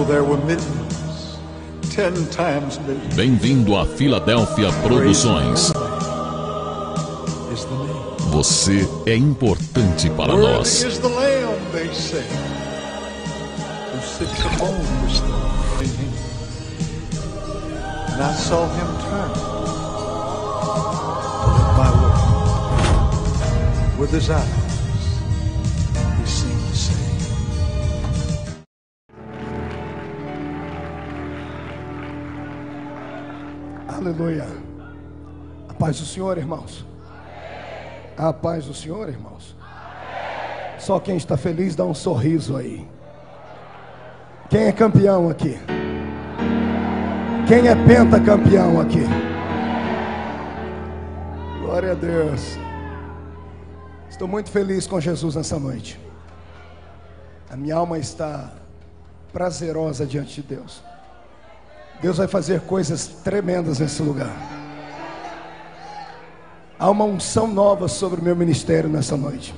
Bem-vindo a Filadélfia Produções. Você é importante para nós. Aleluia. A paz do Senhor, irmãos. A paz do Senhor, irmãos. Só quem está feliz dá um sorriso aí. Quem é campeão aqui? Quem é pentacampeão aqui? Glória a Deus. Estou muito feliz com Jesus nessa noite. A minha alma está prazerosa diante de Deus. Deus vai fazer coisas tremendas nesse lugar. Há uma unção nova sobre o meu ministério nessa noite.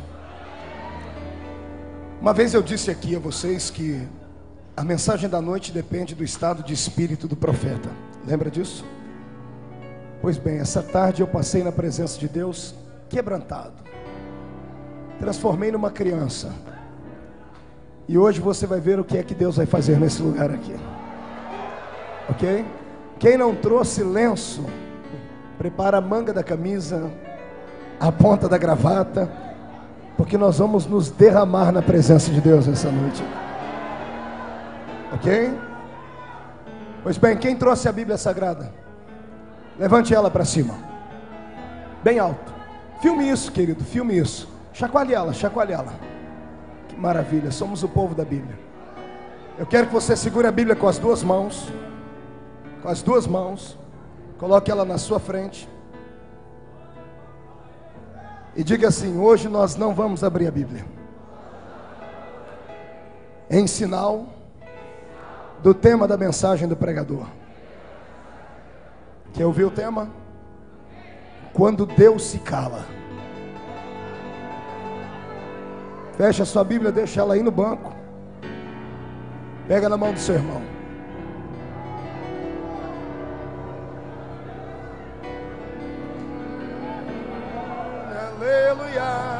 Uma vez eu disse aqui a vocês que a mensagem da noite depende do estado de espírito do profeta. Lembra disso? Pois bem, essa tarde eu passei na presença de Deus quebrantado. Transformei numa criança. E hoje você vai ver o que é que Deus vai fazer nesse lugar aqui. Ok? Quem não trouxe lenço, prepara a manga da camisa, a ponta da gravata, porque nós vamos nos derramar na presença de Deus essa noite. Ok? Pois bem, quem trouxe a Bíblia Sagrada? Levante ela para cima, bem alto. Filme isso, querido, filme isso. Chacoalhe ela, chacoalhe ela. Que maravilha, somos o povo da Bíblia. Eu quero que você segure a Bíblia com as duas mãos. Com as duas mãos. Coloque ela na sua frente. E diga assim: hoje nós não vamos abrir a Bíblia. Em sinal do tema da mensagem do pregador. Quer ouvir o tema? Quando Deus se cala. Fecha a sua Bíblia, deixa ela aí no banco. Pega na mão do seu irmão. Aleluia.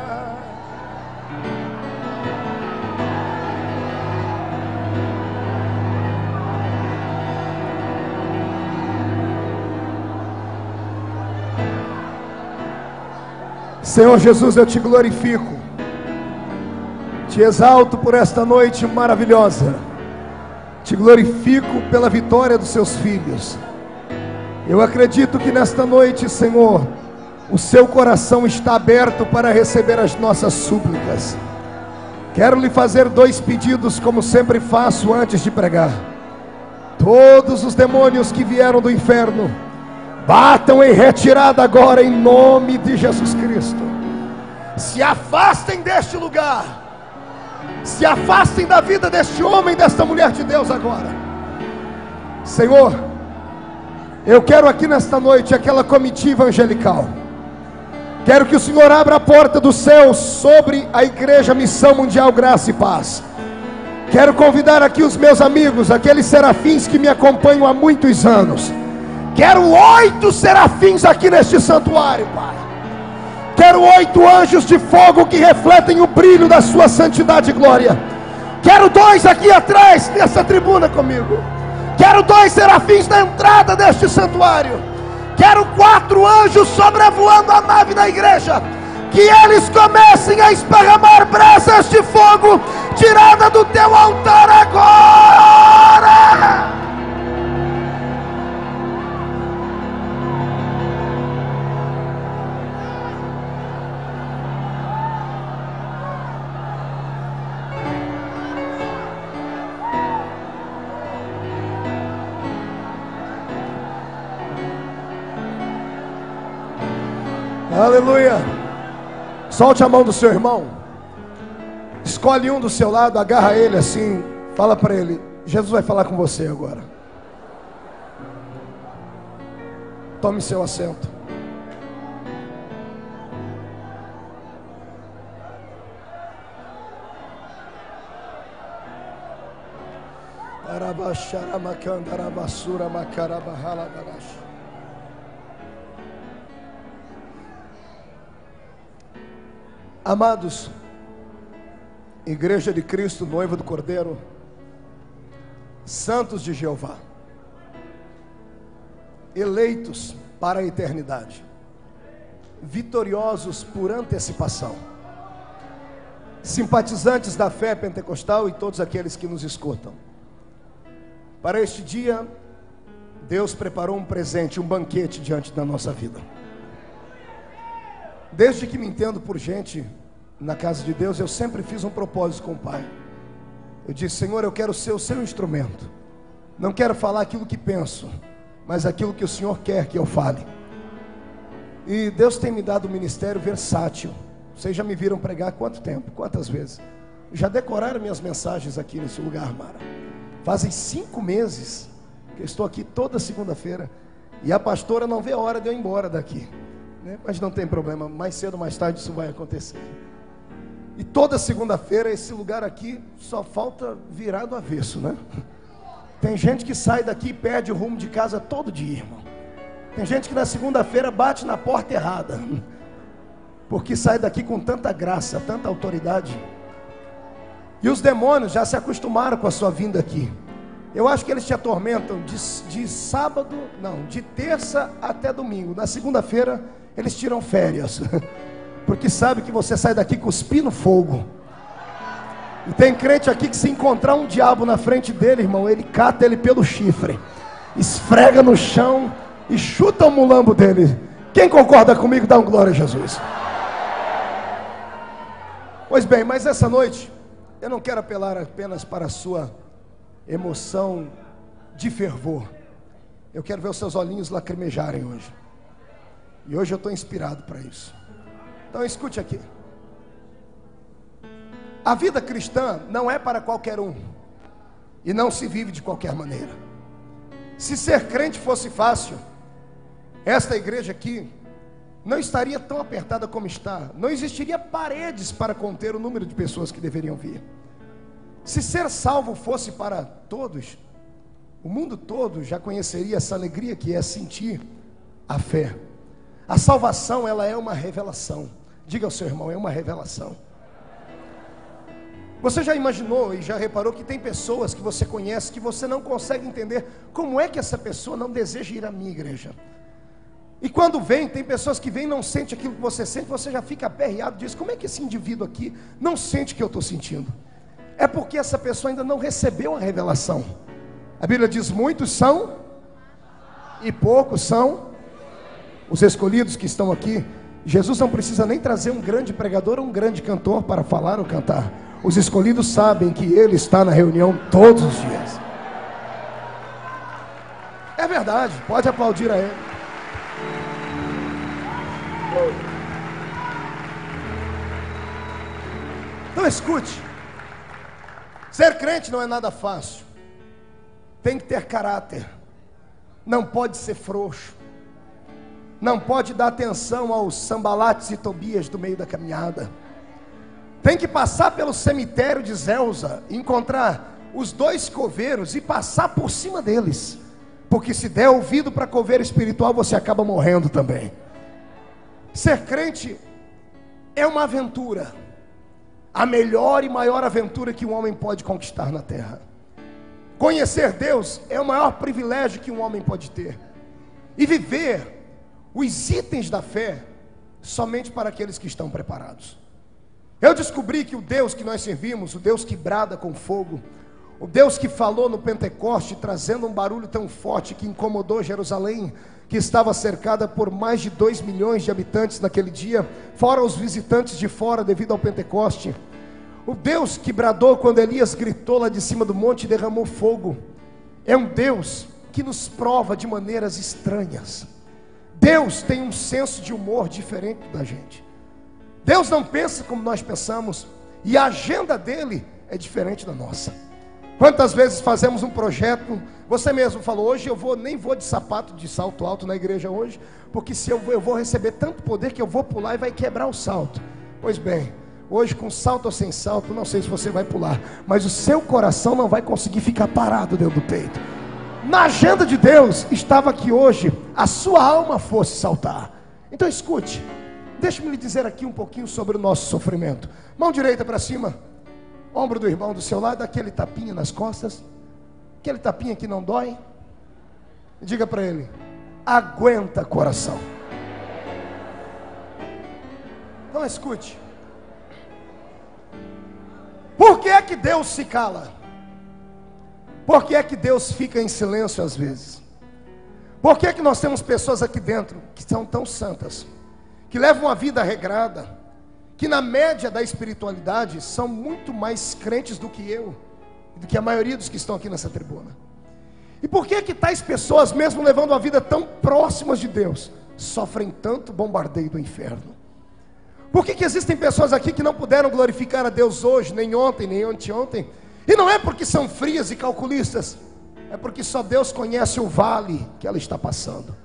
Senhor Jesus, eu te glorifico, te exalto por esta noite maravilhosa, te glorifico pela vitória dos seus filhos. Eu acredito que nesta noite, Senhor, o seu coração está aberto para receber as nossas súplicas. Quero lhe fazer dois pedidos, como sempre faço antes de pregar. Todos os demônios que vieram do inferno, batam em retirada agora em nome de Jesus Cristo. Se afastem deste lugar. Se afastem da vida deste homem, desta mulher de Deus agora. Senhor, eu quero aqui nesta noite aquela comitiva angelical. Quero que o Senhor abra a porta do céu sobre a Igreja Missão Mundial Graça e Paz. Quero convidar aqui os meus amigos, aqueles serafins que me acompanham há muitos anos. Quero 8 serafins aqui neste santuário, Pai. Quero 8 anjos de fogo que refletem o brilho da sua santidade e glória. Quero 2 aqui atrás, nessa tribuna comigo. Quero 2 serafins na entrada deste santuário. Quero 4 anjos sobrevoando a nave da igreja. Que eles comecem a esparramar brasas de fogo tirada do teu altar agora. Aleluia. Solte a mão do seu irmão. Escolhe um do seu lado, agarra ele assim. Fala para ele: Jesus vai falar com você agora. Tome seu assento. Amados, Igreja de Cristo, noiva do Cordeiro, santos de Jeová, eleitos para a eternidade, vitoriosos por antecipação, simpatizantes da fé pentecostal e todos aqueles que nos escutam. Para este dia, Deus preparou um presente, um banquete diante da nossa vida. Desde que me entendo por gente na casa de Deus, eu sempre fiz um propósito com o Pai. Eu disse: Senhor, eu quero ser o seu instrumento. Não quero falar aquilo que penso, mas aquilo que o Senhor quer que eu fale. E Deus tem me dado um ministério versátil. Vocês já me viram pregar quanto tempo? Quantas vezes? Já decoraram minhas mensagens aqui nesse lugar, Mara? Fazem 5 meses que eu estou aqui toda segunda-feira, e a pastora não vê a hora de eu ir embora daqui, né? Mas não tem problema, mais cedo ou mais tarde isso vai acontecer. E toda segunda-feira esse lugar aqui só falta virar do avesso, né? Tem gente que sai daqui e perde o rumo de casa todo dia, irmão. Tem gente que na segunda-feira bate na porta errada, porque sai daqui com tanta graça, tanta autoridade. E os demônios já se acostumaram com a sua vinda aqui. Eu acho que eles te atormentam de terça até domingo. Na segunda-feira eles tiram férias, porque sabe que você sai daqui cuspindo fogo. E tem crente aqui que se encontrar um diabo na frente dele, irmão, ele cata ele pelo chifre, esfrega no chão e chuta o mulambo dele. Quem concorda comigo, dá um glória a Jesus. Pois bem, mas essa noite eu não quero apelar apenas para a sua emoção de fervor. Eu quero ver os seus olhinhos lacrimejarem hoje. E hoje eu estou inspirado para isso. Então escute aqui. A vida cristã não é para qualquer um, e não se vive de qualquer maneira. Se ser crente fosse fácil, esta igreja aqui não estaria tão apertada como está. Não existiria paredes para conter o número de pessoas que deveriam vir. Se ser salvo fosse para todos, o mundo todo já conheceria essa alegria que é sentir a fé. A salvação, ela é uma revelação. Diga ao seu irmão: é uma revelação. Você já imaginou e já reparou que tem pessoas que você conhece que você não consegue entender como é que essa pessoa não deseja ir à minha igreja? E quando vem, tem pessoas que vêm e não sente aquilo que você sente, você já fica aperreado, diz: como é que esse indivíduo aqui não sente o que eu estou sentindo? É porque essa pessoa ainda não recebeu a revelação. A Bíblia diz: muitos são e poucos são os escolhidos que estão aqui. Jesus não precisa nem trazer um grande pregador ou um grande cantor para falar ou cantar. Os escolhidos sabem que Ele está na reunião todos os dias. É verdade, pode aplaudir a Ele. Então escute. Ser crente não é nada fácil. Tem que ter caráter. Não pode ser frouxo. Não pode dar atenção aos Sambalates e Tobias do meio da caminhada. Tem que passar pelo cemitério de Zelza, encontrar os 2 coveiros e passar por cima deles. Porque se der ouvido para coveiro espiritual, você acaba morrendo também. Ser crente é uma aventura. A melhor e maior aventura que um homem pode conquistar na terra. Conhecer Deus é o maior privilégio que um homem pode ter. E viver os itens da fé somente para aqueles que estão preparados. Eu descobri que o Deus que nós servimos, o Deus que brada com fogo, o Deus que falou no Pentecoste, trazendo um barulho tão forte que incomodou Jerusalém, que estava cercada por mais de 2 milhões de habitantes naquele dia, fora os visitantes de fora devido ao Pentecoste. O Deus que bradou quando Elias gritou lá de cima do monte e derramou fogo, é um Deus que nos prova de maneiras estranhas. Deus tem um senso de humor diferente da gente. Deus não pensa como nós pensamos, e a agenda dele é diferente da nossa. Quantas vezes fazemos um projeto, você mesmo falou: hoje eu nem vou de sapato de salto alto na igreja hoje, porque se eu vou receber tanto poder que eu vou pular e vai quebrar o salto. Pois bem, Hoje, com salto ou sem salto, não sei se você vai pular, mas o seu coração não vai conseguir ficar parado dentro do peito. Na agenda de Deus estava que hoje a sua alma fosse saltar. Então escute, deixe-me lhe dizer aqui um pouquinho sobre o nosso sofrimento. Mão direita para cima, ombro do irmão do seu lado, aquele tapinha nas costas, aquele tapinha que não dói. Diga para ele: aguenta, coração. Então escute. Por que é que Deus se cala? Por que é que Deus fica em silêncio às vezes? Por que é que nós temos pessoas aqui dentro que são tão santas, que levam uma vida regrada, que na média da espiritualidade são muito mais crentes do que eu, do que a maioria dos que estão aqui nessa tribuna? E por que é que tais pessoas, mesmo levando uma vida tão próximas de Deus, sofrem tanto bombardeio do inferno? Por que que existem pessoas aqui que não puderam glorificar a Deus hoje, nem ontem, nem anteontem? E não é porque são frias e calculistas, é porque só Deus conhece o vale que ela está passando.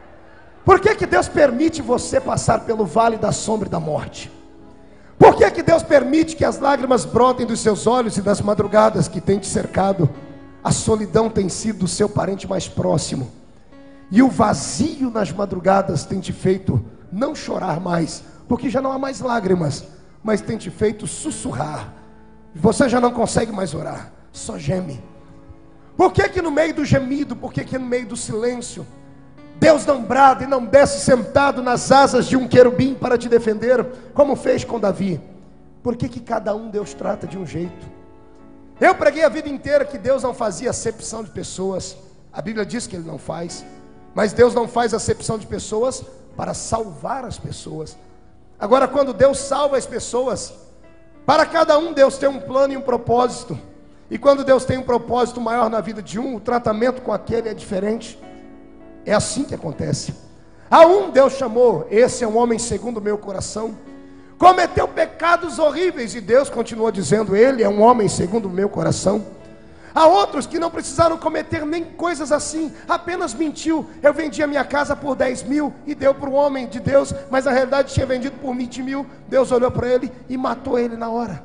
Por que que Deus permite você passar pelo vale da sombra e da morte? Por que que Deus permite que as lágrimas brotem dos seus olhos e das madrugadas que tem te cercado? A solidão tem sido o seu parente mais próximo, e o vazio nas madrugadas tem te feito não chorar mais, porque já não há mais lágrimas, mas tem te feito sussurrar. Você já não consegue mais orar, só geme. Por que que no meio do gemido, por que que no meio do silêncio, Deus não brada e não desce sentado nas asas de um querubim para te defender, como fez com Davi? Por que que cada um Deus trata de um jeito? Eu preguei a vida inteira que Deus não fazia acepção de pessoas. A Bíblia diz que Ele não faz, mas Deus não faz acepção de pessoas para salvar as pessoas. Agora, quando Deus salva as pessoas, para cada um Deus tem um plano e um propósito. E quando Deus tem um propósito maior na vida de um, o tratamento com aquele é diferente. É assim que acontece. A um Deus chamou: esse é um homem segundo o meu coração. Cometeu pecados horríveis, e Deus continua dizendo: ele é um homem segundo o meu coração. Há outros que não precisaram cometer nem coisas assim, apenas mentiu. Eu vendi a minha casa por 10 mil e deu para o homem de Deus, mas na realidade tinha vendido por 20 mil. Deus olhou para ele e matou ele na hora.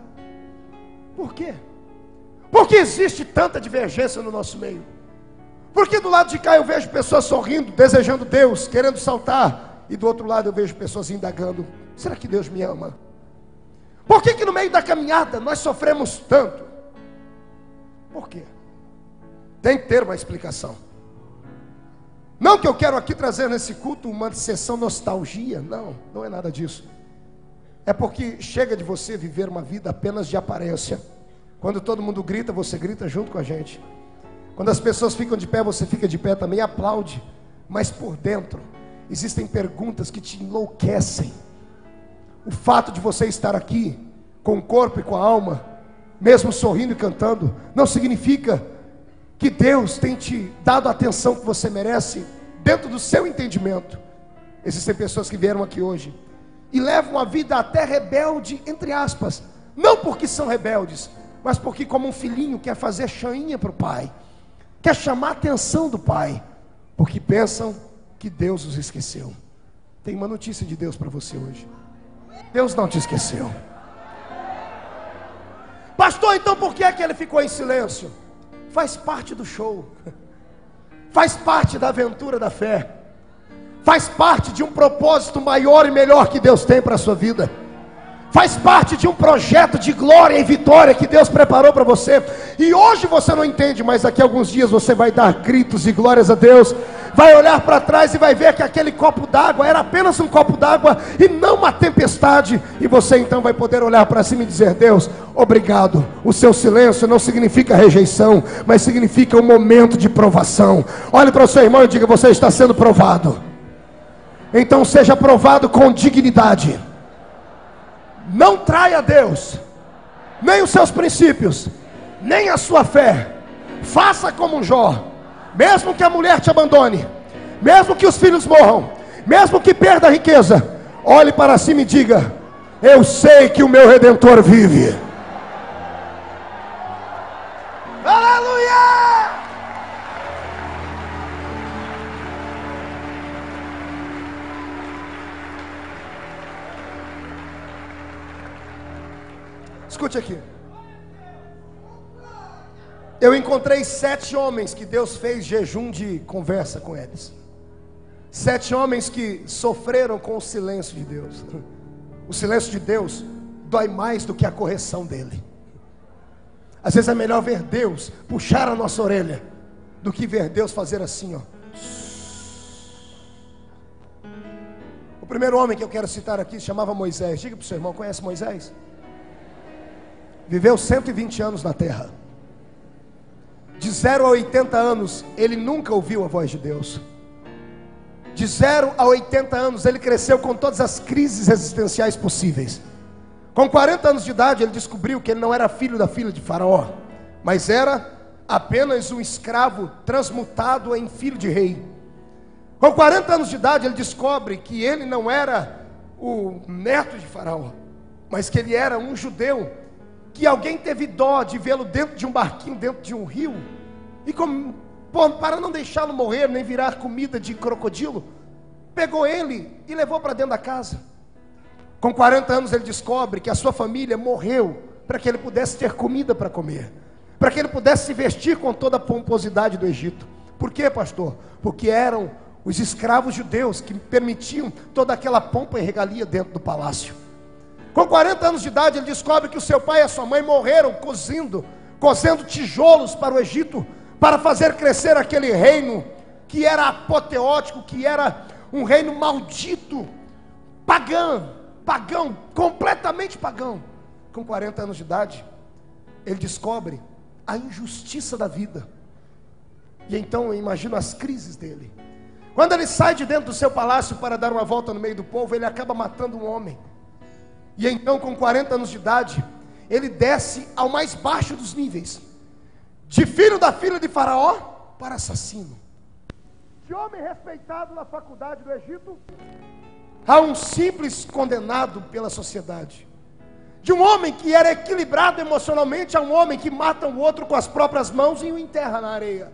Por quê? Porque existe tanta divergência no nosso meio. Porque do lado de cá eu vejo pessoas sorrindo, desejando Deus, querendo saltar, e do outro lado eu vejo pessoas indagando: será que Deus me ama? Por que que no meio da caminhada nós sofremos tanto? Por quê? Tem que ter uma explicação. Não que eu quero aqui trazer nesse culto uma sessão nostalgia, não, não é nada disso. É porque chega de você viver uma vida apenas de aparência. Quando todo mundo grita, você grita junto com a gente. Quando as pessoas ficam de pé, você fica de pé também, aplaude. Mas por dentro existem perguntas que te enlouquecem. O fato de você estar aqui com o corpo e com a alma, mesmo sorrindo e cantando, não significa que Deus tem te dado a atenção que você merece dentro do seu entendimento. Existem pessoas que vieram aqui hoje e levam a vida até rebelde, entre aspas, não porque são rebeldes, mas porque, como um filhinho, quer fazer chainha para o pai, quer chamar a atenção do pai, porque pensam que Deus os esqueceu. Tem uma notícia de Deus para você hoje: Deus não te esqueceu. Pastor, então por que é que ele ficou em silêncio? Faz parte do show, faz parte da aventura da fé, faz parte de um propósito maior e melhor que Deus tem para a sua vida, faz parte de um projeto de glória e vitória que Deus preparou para você. E hoje você não entende, mas daqui a alguns dias você vai dar gritos e glórias a Deus, vai olhar para trás e vai ver que aquele copo d'água era apenas um copo d'água e não uma tempestade. E você então vai poder olhar para cima e dizer: Deus, obrigado. O seu silêncio não significa rejeição, mas significa um momento de provação. Olhe para o seu irmão e diga: você está sendo provado. Então seja provado com dignidade. Não traia Deus, nem os seus princípios, nem a sua fé. Faça como um Jó. Mesmo que a mulher te abandone, mesmo que os filhos morram, mesmo que perda a riqueza, olhe para cima e diga: eu sei que o meu Redentor vive. Aleluia! Escute aqui. Eu encontrei 7 homens que Deus fez jejum de conversa com eles. 7 homens que sofreram com o silêncio de Deus. O silêncio de Deus dói mais do que a correção dele. Às vezes é melhor ver Deus puxar a nossa orelha do que ver Deus fazer assim, ó. O primeiro homem que eu quero citar aqui se chamava Moisés. Diga para o seu irmão, conhece Moisés? Viveu 120 anos na terra. De 0 a 80 anos, ele nunca ouviu a voz de Deus. De 0 a 80 anos, ele cresceu com todas as crises existenciais possíveis. Com 40 anos de idade, ele descobriu que ele não era filho da filha de Faraó, mas era apenas um escravo transmutado em filho de rei. Com 40 anos de idade, ele descobre que ele não era o neto de Faraó, mas que ele era um judeu, que alguém teve dó de vê-lo dentro de um barquinho, dentro de um rio, e para não deixá-lo morrer, nem virar comida de crocodilo, pegou ele e levou para dentro da casa. Com 40 anos ele descobre que a sua família morreu para que ele pudesse ter comida para comer, para que ele pudesse se vestir com toda a pomposidade do Egito. Por quê, pastor? Porque eram os escravos judeus que permitiam toda aquela pompa e regalia dentro do palácio. Com 40 anos de idade ele descobre que o seu pai e a sua mãe morreram cozendo tijolos para o Egito, para fazer crescer aquele reino que era apoteótico, que era um reino maldito, pagão, completamente pagão. Com 40 anos de idade, ele descobre a injustiça da vida. E então eu imagino as crises dele. Quando ele sai de dentro do seu palácio para dar uma volta no meio do povo, ele acaba matando um homem. E então, com 40 anos de idade, ele desce ao mais baixo dos níveis, de filho da filha de Faraó para assassino. De homem respeitado na faculdade do Egito a um simples condenado pela sociedade. De um homem que era equilibrado emocionalmente a um homem que mata o outro com as próprias mãos e o enterra na areia.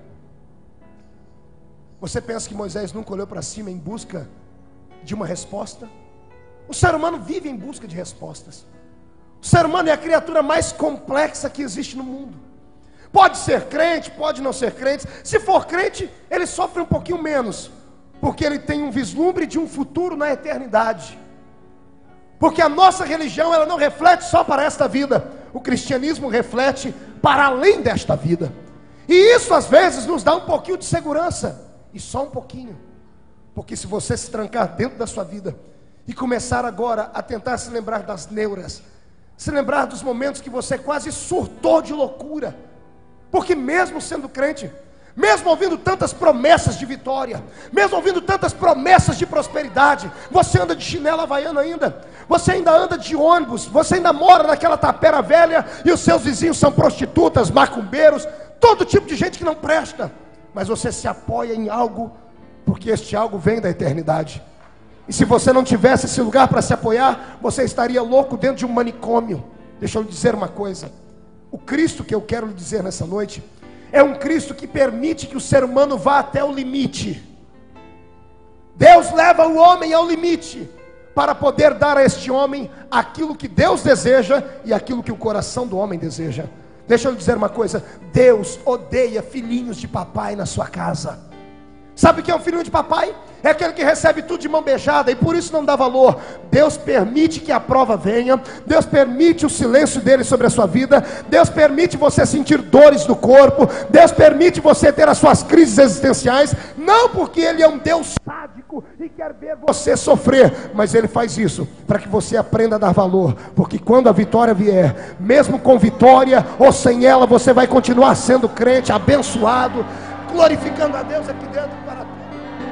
Você pensa que Moisés nunca olhou para cima em busca de uma resposta? O ser humano vive em busca de respostas. O ser humano é a criatura mais complexa que existe no mundo. Pode ser crente, pode não ser crente. Se for crente, ele sofre um pouquinho menos, porque ele tem um vislumbre de um futuro na eternidade. Porque a nossa religião, ela não reflete só para esta vida. O cristianismo reflete para além desta vida. E isso às vezes nos dá um pouquinho de segurança. E só um pouquinho. Porque se você se trancar dentro da sua vida e começar agora a tentar se lembrar das neuras, se lembrar dos momentos que você quase surtou de loucura, porque mesmo sendo crente, mesmo ouvindo tantas promessas de vitória, mesmo ouvindo tantas promessas de prosperidade, você anda de chinela havaiana ainda, você ainda anda de ônibus, você ainda mora naquela tapera velha, e os seus vizinhos são prostitutas, macumbeiros, todo tipo de gente que não presta, mas você se apoia em algo, porque este algo vem da eternidade. E se você não tivesse esse lugar para se apoiar, você estaria louco dentro de um manicômio. Deixa eu lhe dizer uma coisa: o Cristo que eu quero lhe dizer nessa noite é um Cristo que permite que o ser humano vá até o limite. Deus leva o homem ao limite para poder dar a este homem aquilo que Deus deseja e aquilo que o coração do homem deseja. Deixa eu lhe dizer uma coisa: Deus odeia filhinhos de papai na sua casa. Sabe o que é um filhinho de papai? É aquele que recebe tudo de mão beijada e por isso não dá valor. Deus permite que a prova venha, Deus permite o silêncio dele sobre a sua vida, Deus permite você sentir dores do corpo, Deus permite você ter as suas crises existenciais, não porque ele é um Deus sádico e quer ver você sofrer, mas ele faz isso para que você aprenda a dar valor, porque quando a vitória vier, mesmo com vitória ou sem ela, você vai continuar sendo crente, abençoado, glorificando a Deus aqui dentro para tudo.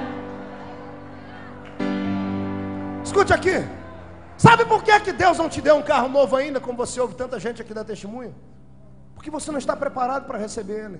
Escute aqui. Sabe por que Deus não te deu um carro novo ainda, como você ouve tanta gente aqui dar testemunho? Porque você não está preparado para receber ele.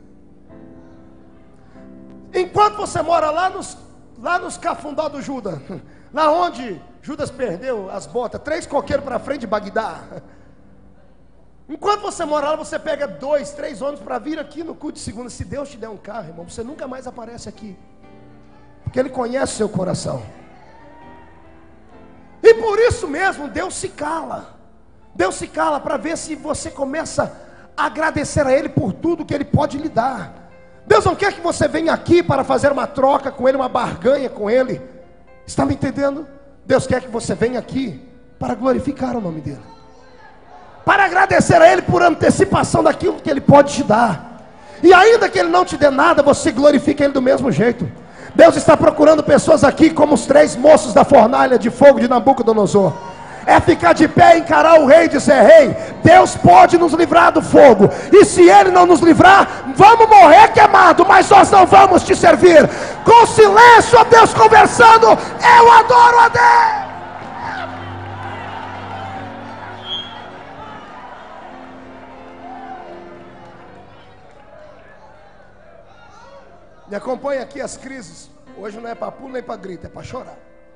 Enquanto você mora lá nos cafundó do Judas, lá onde Judas perdeu as botas, 3 coqueiros para frente de Bagdá. Enquanto você mora lá, você pega 2, 3 ônibus para vir aqui no culto de segunda. Se Deus te der um carro, irmão, você nunca mais aparece aqui, porque Ele conhece o seu coração. E por isso mesmo Deus se cala. Deus se cala para ver se você começa a agradecer a Ele por tudo que Ele pode lhe dar. Deus não quer que você venha aqui para fazer uma troca com Ele, uma barganha com Ele. Está me entendendo? Deus quer que você venha aqui para glorificar o nome dEle, para agradecer a Ele por antecipação daquilo que Ele pode te dar. E ainda que Ele não te dê nada, você glorifica Ele do mesmo jeito. Deus está procurando pessoas aqui como os 3 moços da fornalha de fogo de Nabucodonosor. É ficar de pé e encarar o rei e dizer: rei, Deus pode nos livrar do fogo, e se Ele não nos livrar, vamos morrer queimado, mas nós não vamos te servir. Com silêncio, a Deus conversando, eu adoro a Deus. Me acompanha aqui as crises. Hoje não é para pulo nem para grito, é para chorar.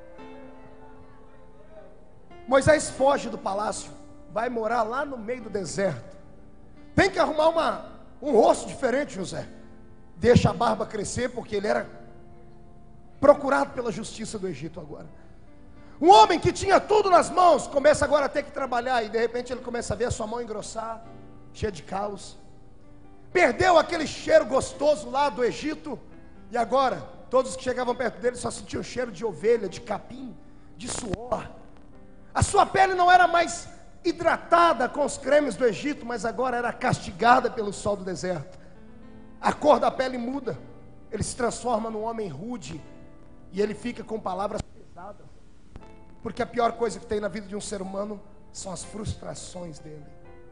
Moisés foge do palácio, vai morar lá no meio do deserto. Tem que arrumar um rosto diferente, José. Deixa a barba crescer, porque ele era procurado pela justiça do Egito agora. Um homem que tinha tudo nas mãos, começa agora a ter que trabalhar, e de repente ele começa a ver a sua mão engrossar, cheia de calos. Perdeu aquele cheiro gostoso lá do Egito, e agora todos que chegavam perto dele só sentiam cheiro de ovelha, de capim, de suor. A sua pele não era mais hidratada com os cremes do Egito, mas agora era castigada pelo sol do deserto. A cor da pele muda, ele se transforma num homem rude, e ele fica com palavras pesadas, porque a pior coisa que tem na vida de um ser humano são as frustrações dele.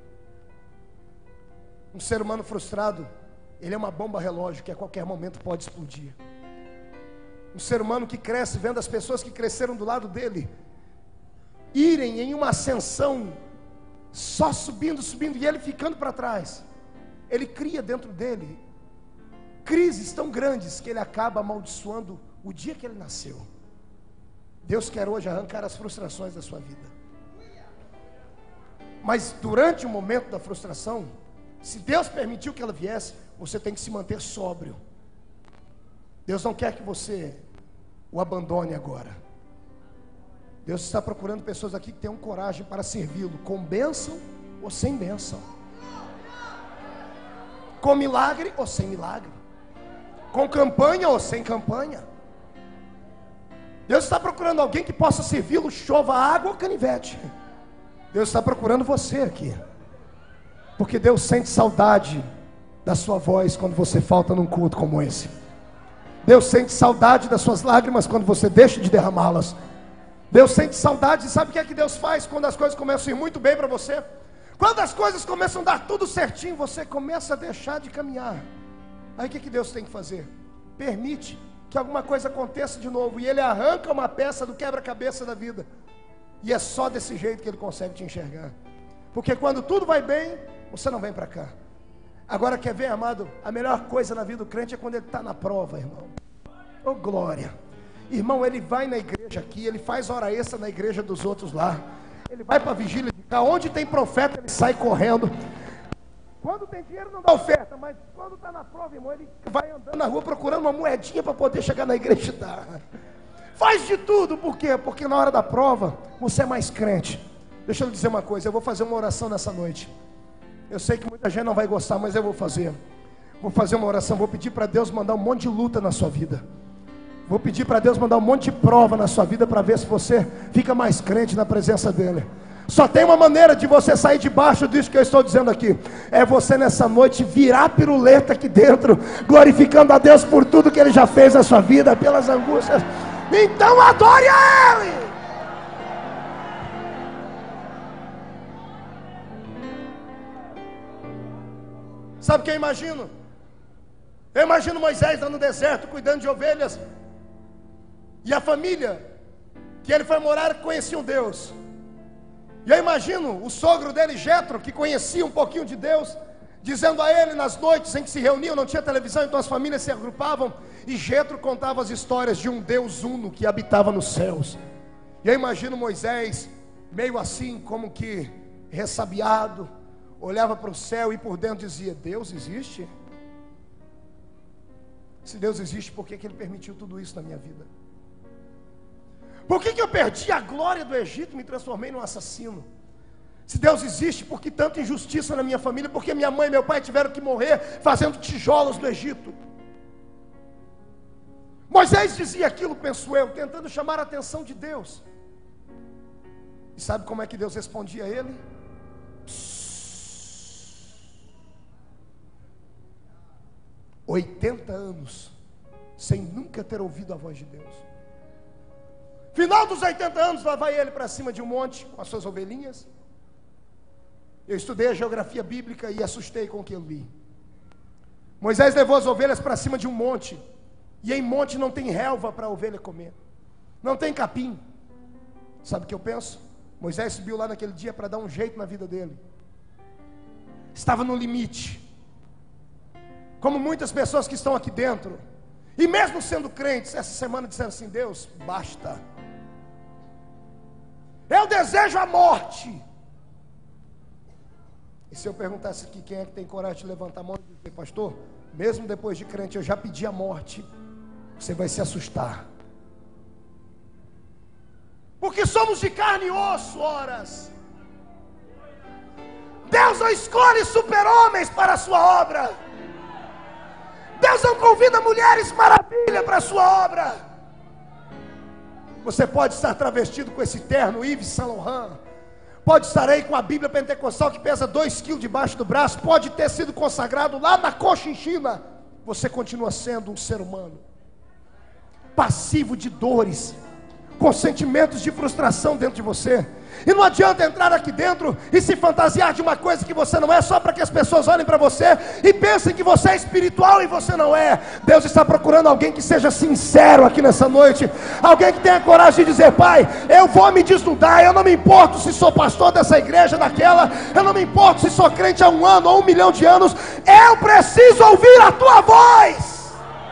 Um ser humano frustrado, ele é uma bomba relógio que a qualquer momento pode explodir. Um ser humano que cresce vendo as pessoas que cresceram do lado dele irem em uma ascensão, só subindo, e ele ficando para trás. Ele cria dentro dele crises tão grandes que ele acaba amaldiçoando o dia que ele nasceu. Deus quer hoje arrancar as frustrações da sua vida. Mas durante o momento da frustração, se Deus permitiu que ela viesse, você tem que se manter sóbrio. Deus não quer que você o abandone agora. Deus está procurando pessoas aqui que tenham coragem para servi-lo, com bênção ou sem bênção, com milagre ou sem milagre, com campanha ou sem campanha. Deus está procurando alguém que possa servi-lo, chova água ou canivete. Deus está procurando você aqui, porque Deus sente saudade da sua voz quando você falta num culto como esse. Deus sente saudade das suas lágrimas quando você deixa de derramá-las. Deus sente saudade. E sabe o que é que Deus faz quando as coisas começam a ir muito bem para você? Quando as coisas começam a dar tudo certinho, você começa a deixar de caminhar. Aí o que é que Deus tem que fazer? Permite que alguma coisa aconteça de novo, e Ele arranca uma peça do quebra-cabeça da vida. E é só desse jeito que Ele consegue te enxergar. Porque quando tudo vai bem, você não vem para cá. Agora quer ver, amado? A melhor coisa na vida do crente é quando ele está na prova, irmão. Oh glória! Irmão, ele vai na igreja aqui, ele faz hora extra na igreja dos outros lá. Ele vai para a vigília de cá, onde tem profeta ele sai correndo. Quando tem dinheiro não dá oferta, mas quando está na prova, irmão, ele vai andando na rua procurando uma moedinha para poder chegar na igreja e dar. Faz de tudo, por quê? Porque na hora da prova, você é mais crente. Deixa eu dizer uma coisa, eu vou fazer uma oração nessa noite. Eu sei que muita gente não vai gostar, mas eu vou fazer. Vou fazer uma oração, vou pedir para Deus mandar um monte de luta na sua vida. Vou pedir para Deus mandar um monte de prova na sua vida, para ver se você fica mais crente na presença dEle. Só tem uma maneira de você sair debaixo disso que eu estou dizendo aqui. É você nessa noite virar piruleta aqui dentro, glorificando a Deus por tudo que Ele já fez na sua vida, pelas angústias. Então adore a Ele. Sabe o que eu imagino? Eu imagino Moisés lá no deserto, cuidando de ovelhas. E a família que ele foi morar conhecia um Deus. E eu imagino o sogro dele, Jetro, que conhecia um pouquinho de Deus, dizendo a ele nas noites em que se reuniam, não tinha televisão, então as famílias se agrupavam, e Jetro contava as histórias de um Deus uno que habitava nos céus. E eu imagino Moisés meio assim, como que ressabiado, olhava para o céu e por dentro dizia: Deus existe? Se Deus existe, por que Ele permitiu tudo isso na minha vida? Por que eu perdi a glória do Egito e me transformei num assassino? Se Deus existe, por que tanta injustiça na minha família? Porque minha mãe e meu pai tiveram que morrer fazendo tijolos no Egito. Moisés dizia aquilo, penso eu, tentando chamar a atenção de Deus. E sabe como é que Deus respondia a ele? 80 anos sem nunca ter ouvido a voz de Deus. Final dos 80 anos, lá vai ele para cima de um monte com as suas ovelhinhas. Eu estudei a geografia bíblica e assustei com o que eu li. Moisés levou as ovelhas para cima de um monte. E em monte não tem relva para a ovelha comer. Não tem capim. Sabe o que eu penso? Moisés subiu lá naquele dia para dar um jeito na vida dele. Estava no limite. Como muitas pessoas que estão aqui dentro. E mesmo sendo crentes, essa semana disseram assim: Deus, basta. Eu desejo a morte. E se eu perguntasse aqui quem é que tem coragem de levantar a mão e dizer: pastor, mesmo depois de crente eu já pedi a morte, você vai se assustar. Porque somos de carne e osso, horas. Deus não escolhe super-homens para a sua obra. Deus não convida mulheres maravilha para a sua obra. Você pode estar travestido com esse terno Yves Saint Laurent, pode estar aí com a Bíblia pentecostal que pesa 2 quilos debaixo do braço, pode ter sido consagrado lá na Cochinchina. Você continua sendo um ser humano, passivo de dores, com sentimentos de frustração dentro de você. E não adianta entrar aqui dentro e se fantasiar de uma coisa que você não é, só para que as pessoas olhem para você e pensem que você é espiritual e você não é. Deus está procurando alguém que seja sincero aqui nessa noite, alguém que tenha coragem de dizer: pai, eu vou me desnudar, eu não me importo se sou pastor dessa igreja, daquela, eu não me importo se sou crente há 1 ano ou 1 milhão de anos, eu preciso ouvir a tua voz.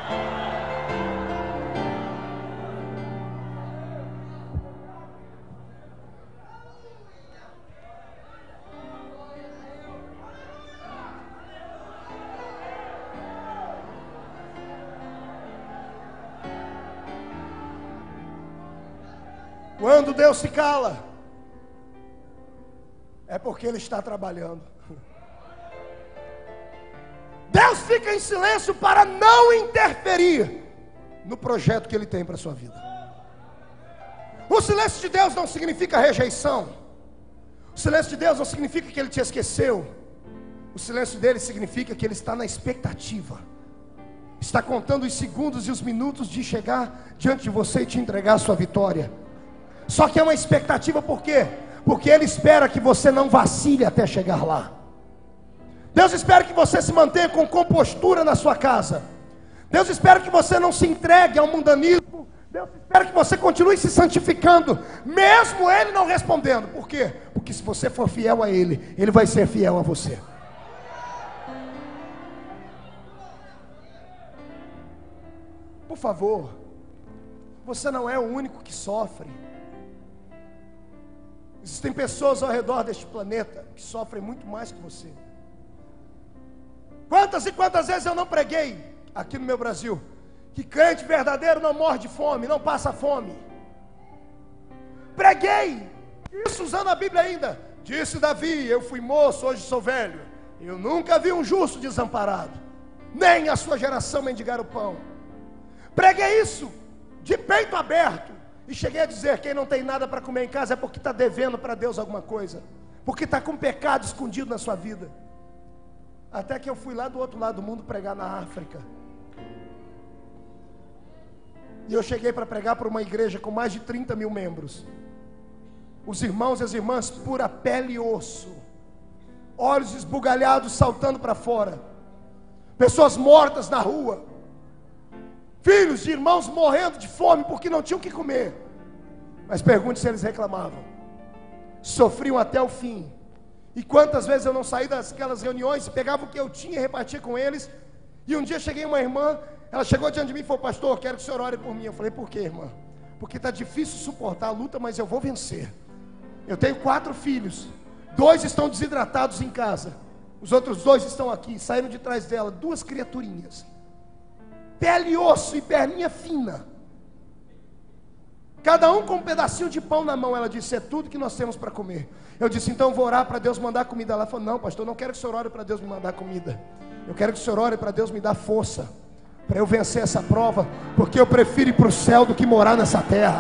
Quando Deus se cala, é porque Ele está trabalhando. Deus fica em silêncio para não interferir no projeto que Ele tem para a sua vida. O silêncio de Deus não significa rejeição. O silêncio de Deus não significa que Ele te esqueceu. O silêncio dele significa que Ele está na expectativa. Está contando os segundos e os minutos de chegar diante de você e te entregar a sua vitória. Só que é uma expectativa, por quê? Porque Ele espera que você não vacile até chegar lá. Deus espera que você se mantenha com compostura na sua casa. Deus espera que você não se entregue ao mundanismo. Deus espera que você continue se santificando, mesmo Ele não respondendo. Por quê? Porque se você for fiel a Ele, Ele vai ser fiel a você. Por favor, você não é o único que sofre. Existem pessoas ao redor deste planeta que sofrem muito mais que você. Quantas e quantas vezes eu não preguei aqui no meu Brasil que crente verdadeiro não morre de fome, não passa fome. Preguei isso usando a Bíblia ainda. Disse Davi: eu fui moço, hoje sou velho, eu nunca vi um justo desamparado, nem a sua geração mendigar o pão. Preguei isso de peito aberto. E cheguei a dizer: quem não tem nada para comer em casa é porque está devendo para Deus alguma coisa, porque está com pecado escondido na sua vida. Até que eu fui lá do outro lado do mundo pregar na África. E eu cheguei para pregar para uma igreja com mais de 30 mil membros. Os irmãos e as irmãs pura pele e osso, olhos esbugalhados saltando para fora, pessoas mortas na rua, filhos de irmãos morrendo de fome porque não tinham o que comer. Mas pergunte se eles reclamavam. Sofriam até o fim. E quantas vezes eu não saí daquelas reuniões, pegava o que eu tinha e repartia com eles. E um dia cheguei uma irmã, ela chegou diante de mim e falou: pastor, quero que o senhor ore por mim. Eu falei: por quê, irmã? Porque está difícil suportar a luta, mas eu vou vencer. Eu tenho 4 filhos, 2 estão desidratados em casa, os outros 2 estão aqui, saíram de trás dela, 2 criaturinhas, pele e osso e perninha fina, cada um com um pedacinho de pão na mão. Ela disse: é tudo que nós temos para comer. Eu disse: então vou orar para Deus mandar comida. Ela falou: não, pastor, não quero que o senhor ore para Deus me mandar comida. Eu quero que o senhor ore para Deus me dar força, para eu vencer essa prova, porque eu prefiro ir para o céu do que morar nessa terra.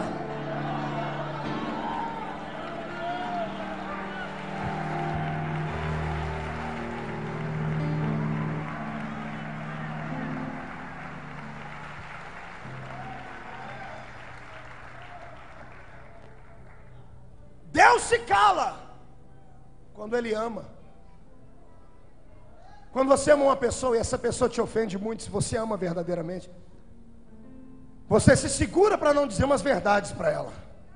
Deus se cala quando Ele ama. Quando você ama uma pessoa e essa pessoa te ofende muito, se você ama verdadeiramente, você se segura para não dizer umas verdades para ela.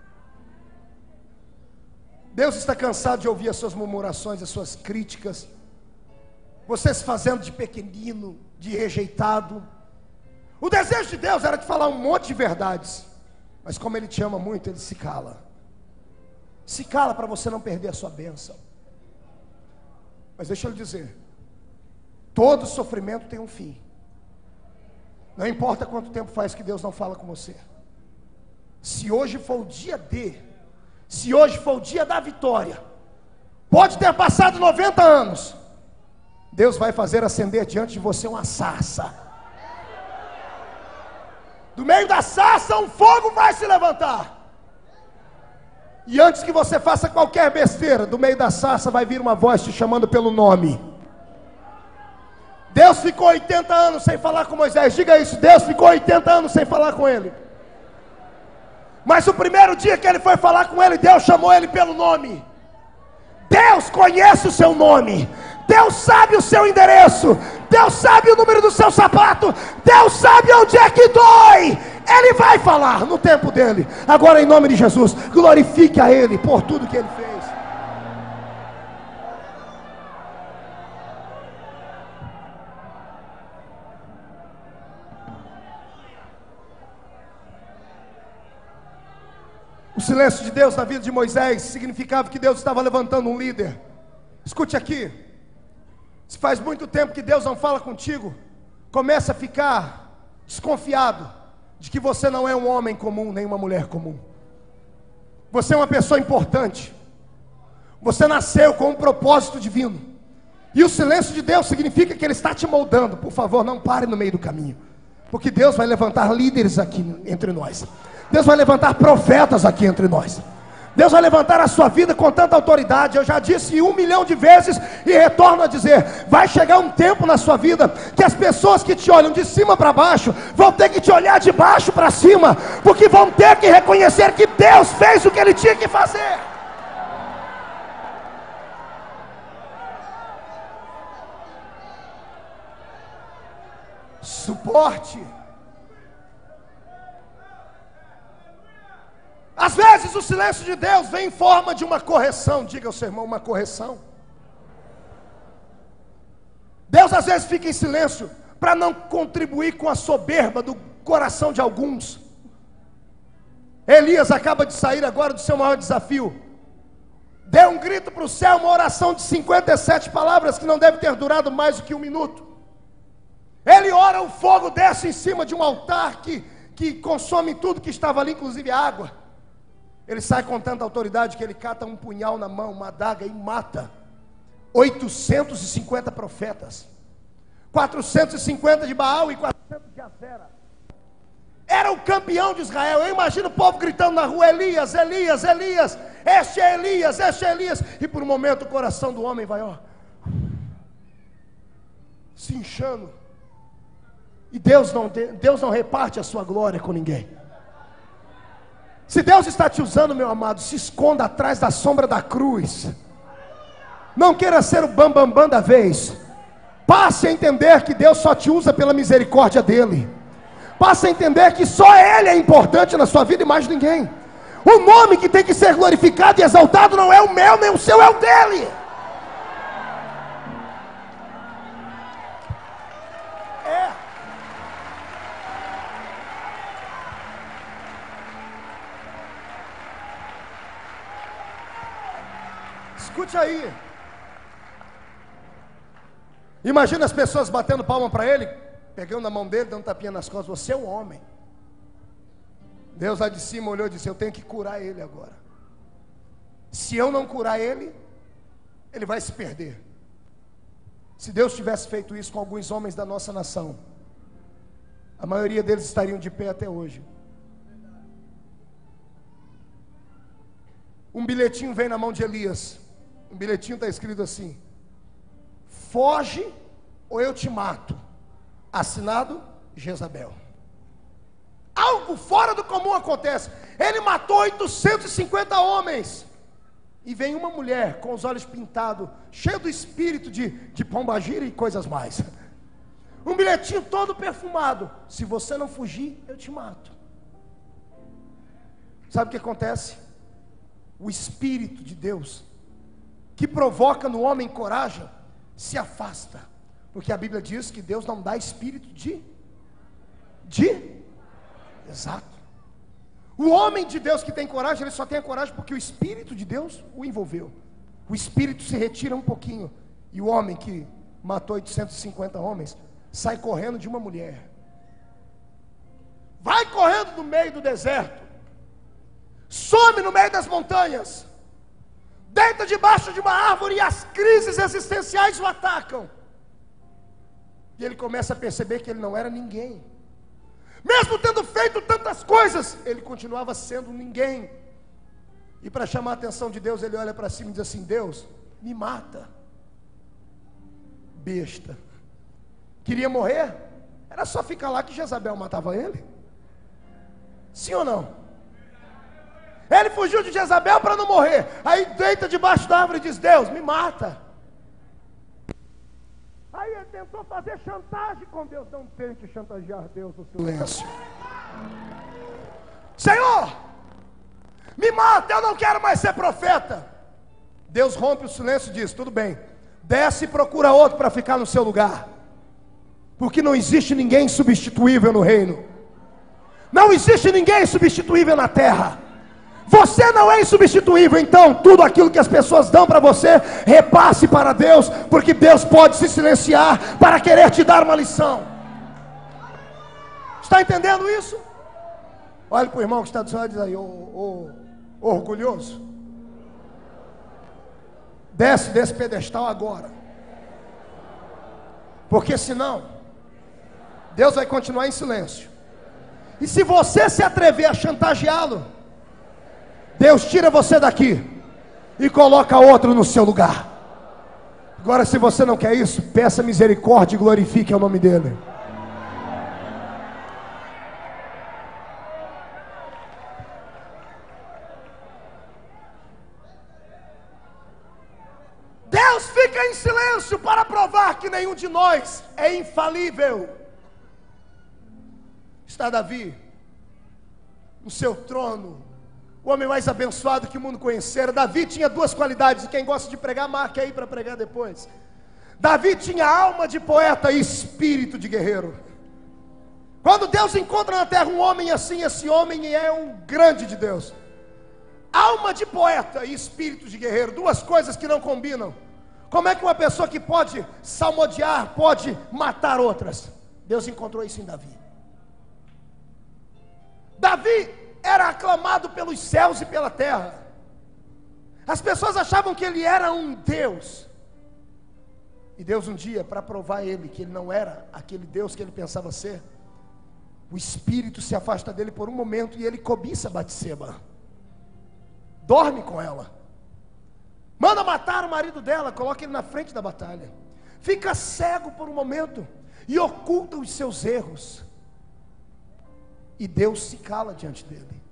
Deus está cansado de ouvir as suas murmurações, as suas críticas, você se fazendo de pequenino, de rejeitado. O desejo de Deus era de falar um monte de verdades, mas como Ele te ama muito, Ele se cala. Se cala para você não perder a sua bênção. Mas deixa eu lhe dizer, todo sofrimento tem um fim. Não importa quanto tempo faz que Deus não fala com você. Se hoje for o dia se hoje for o dia da vitória, pode ter passado 90 anos, Deus vai fazer acender diante de você uma sarça. Do meio da sarça um fogo vai se levantar. E antes que você faça qualquer besteira, do meio da sarça vai vir uma voz te chamando pelo nome. Deus ficou 80 anos sem falar com Moisés. Diga isso: Deus ficou 80 anos sem falar com ele. Mas o primeiro dia que ele foi falar com ele, Deus chamou ele pelo nome. Deus conhece o seu nome. Deus sabe o seu endereço. Deus sabe o número do seu sapato. Deus sabe onde é que dói. Ele vai falar no tempo dele. Agora, em nome de Jesus, glorifique a Ele por tudo que Ele fez. O silêncio de Deus na vida de Moisés significava que Deus estava levantando um líder. Escute aqui: se faz muito tempo que Deus não fala contigo, começa a ficar desconfiado de que você não é um homem comum, nem uma mulher comum. Você é uma pessoa importante. Você nasceu com um propósito divino. E o silêncio de Deus significa que Ele está te moldando. Por favor, não pare no meio do caminho, porque Deus vai levantar líderes aqui entre nós. Deus vai levantar profetas aqui entre nós. Deus vai levantar a sua vida com tanta autoridade. Eu já disse 1 milhão de vezes e retorno a dizer: vai chegar um tempo na sua vida que as pessoas que te olham de cima para baixo vão ter que te olhar de baixo para cima, porque vão ter que reconhecer que Deus fez o que Ele tinha que fazer. Suporte. Às vezes o silêncio de Deus vem em forma de uma correção. Diga ao seu irmão: uma correção. Deus às vezes fica em silêncio para não contribuir com a soberba do coração de alguns. Elias acaba de sair agora do seu maior desafio. Deu um grito para o céu, uma oração de 57 palavras que não deve ter durado mais do que 1 minuto. Ele ora, o fogo desce em cima de um altar que consome tudo que estava ali, inclusive a água. Ele sai com tanta autoridade que ele cata um punhal na mão, uma adaga, e mata 850 profetas. 450 de Baal e 400 de Asera. Era o campeão de Israel. Eu imagino o povo gritando na rua: Elias, Elias, Elias, este é Elias, este é Elias. E por um momento o coração do homem vai, se inchando. E Deus não reparte a sua glória com ninguém. Se Deus está te usando, meu amado, se esconda atrás da sombra da cruz. Não queira ser o bambambam da vez. Passe a entender que Deus só te usa pela misericórdia dEle. Passe a entender que só Ele é importante na sua vida e mais ninguém. O nome que tem que ser glorificado e exaltado não é o meu, nem o seu, é o dEle. Escute aí. Imagina as pessoas batendo palma para ele, pegando na mão dele, dando tapinha nas costas. Você é um homem. Deus lá de cima olhou e disse: eu tenho que curar ele agora. Se eu não curar ele, ele vai se perder. Se Deus tivesse feito isso com alguns homens da nossa nação, a maioria deles estariam de pé até hoje. Um bilhetinho vem na mão de Elias. Um bilhetinho está escrito assim: foge ou eu te mato. Assinado Jezabel. Algo fora do comum acontece. Ele matou 850 homens. E vem uma mulher com os olhos pintados, cheio do espírito de pombagira e coisas mais. Um bilhetinho todo perfumado: se você não fugir, eu te mato. Sabe o que acontece? O Espírito de Deus, que provoca no homem coragem, se afasta. Porque a Bíblia diz que Deus não dá espírito Exato. O homem de Deus que tem coragem, ele só tem a coragem porque o Espírito de Deus o envolveu. O Espírito se retira um pouquinho, e o homem que matou 850 homens sai correndo de uma mulher. Vai correndo no meio do deserto, some no meio das montanhas, deita debaixo de uma árvore, e as crises existenciais o atacam. E ele começa a perceber que ele não era ninguém. Mesmo tendo feito tantas coisas, ele continuava sendo ninguém. E para chamar a atenção de Deus, ele olha para cima e diz assim: Deus, me mata. Besta. Queria morrer? Era só ficar lá que Jezabel matava ele. Sim ou não? Ele fugiu de Jezabel para não morrer. Aí deita debaixo da árvore e diz: Deus, me mata. Aí ele tentou fazer chantagem com Deus. Não tente chantagear Deus no silêncio. Senhor, me mata, eu não quero mais ser profeta. Deus rompe o silêncio e diz: tudo bem, desce e procura outro para ficar no seu lugar. Porque não existe ninguém substituível no reino. Não existe ninguém substituível na terra. Você não é insubstituível. Então tudo aquilo que as pessoas dão para você, repasse para Deus, porque Deus pode se silenciar para querer te dar uma lição. Está entendendo isso? Olha para o irmão que está do seu lado e diz aí: orgulhoso, desce desse pedestal agora, porque senão Deus vai continuar em silêncio. E se você se atrever a chantageá-lo, Deus tira você daqui e coloca outro no seu lugar. Agora, se você não quer isso, peça misericórdia e glorifique o nome dele. Deus fica em silêncio para provar que nenhum de nós é infalível. Está Davi no seu trono, o homem mais abençoado que o mundo conhecera. Davi tinha duas qualidades, e quem gosta de pregar, marque aí para pregar depois. Davi tinha alma de poeta e espírito de guerreiro. Quando Deus encontra na terra um homem assim, esse homem é um grande de Deus. Alma de poeta e espírito de guerreiro, duas coisas que não combinam. Como é que uma pessoa que pode salmodiar, pode matar outras? Deus encontrou isso em Davi. Davi era aclamado pelos céus e pela terra. As pessoas achavam que ele era um Deus. E Deus um dia, para provar ele que ele não era aquele Deus que ele pensava ser, o Espírito se afasta dele por um momento e ele cobiça Batseba. Dorme com ela. Manda matar o marido dela, coloca ele na frente da batalha. Fica cego por um momento e oculta os seus erros. E Deus se cala diante dele.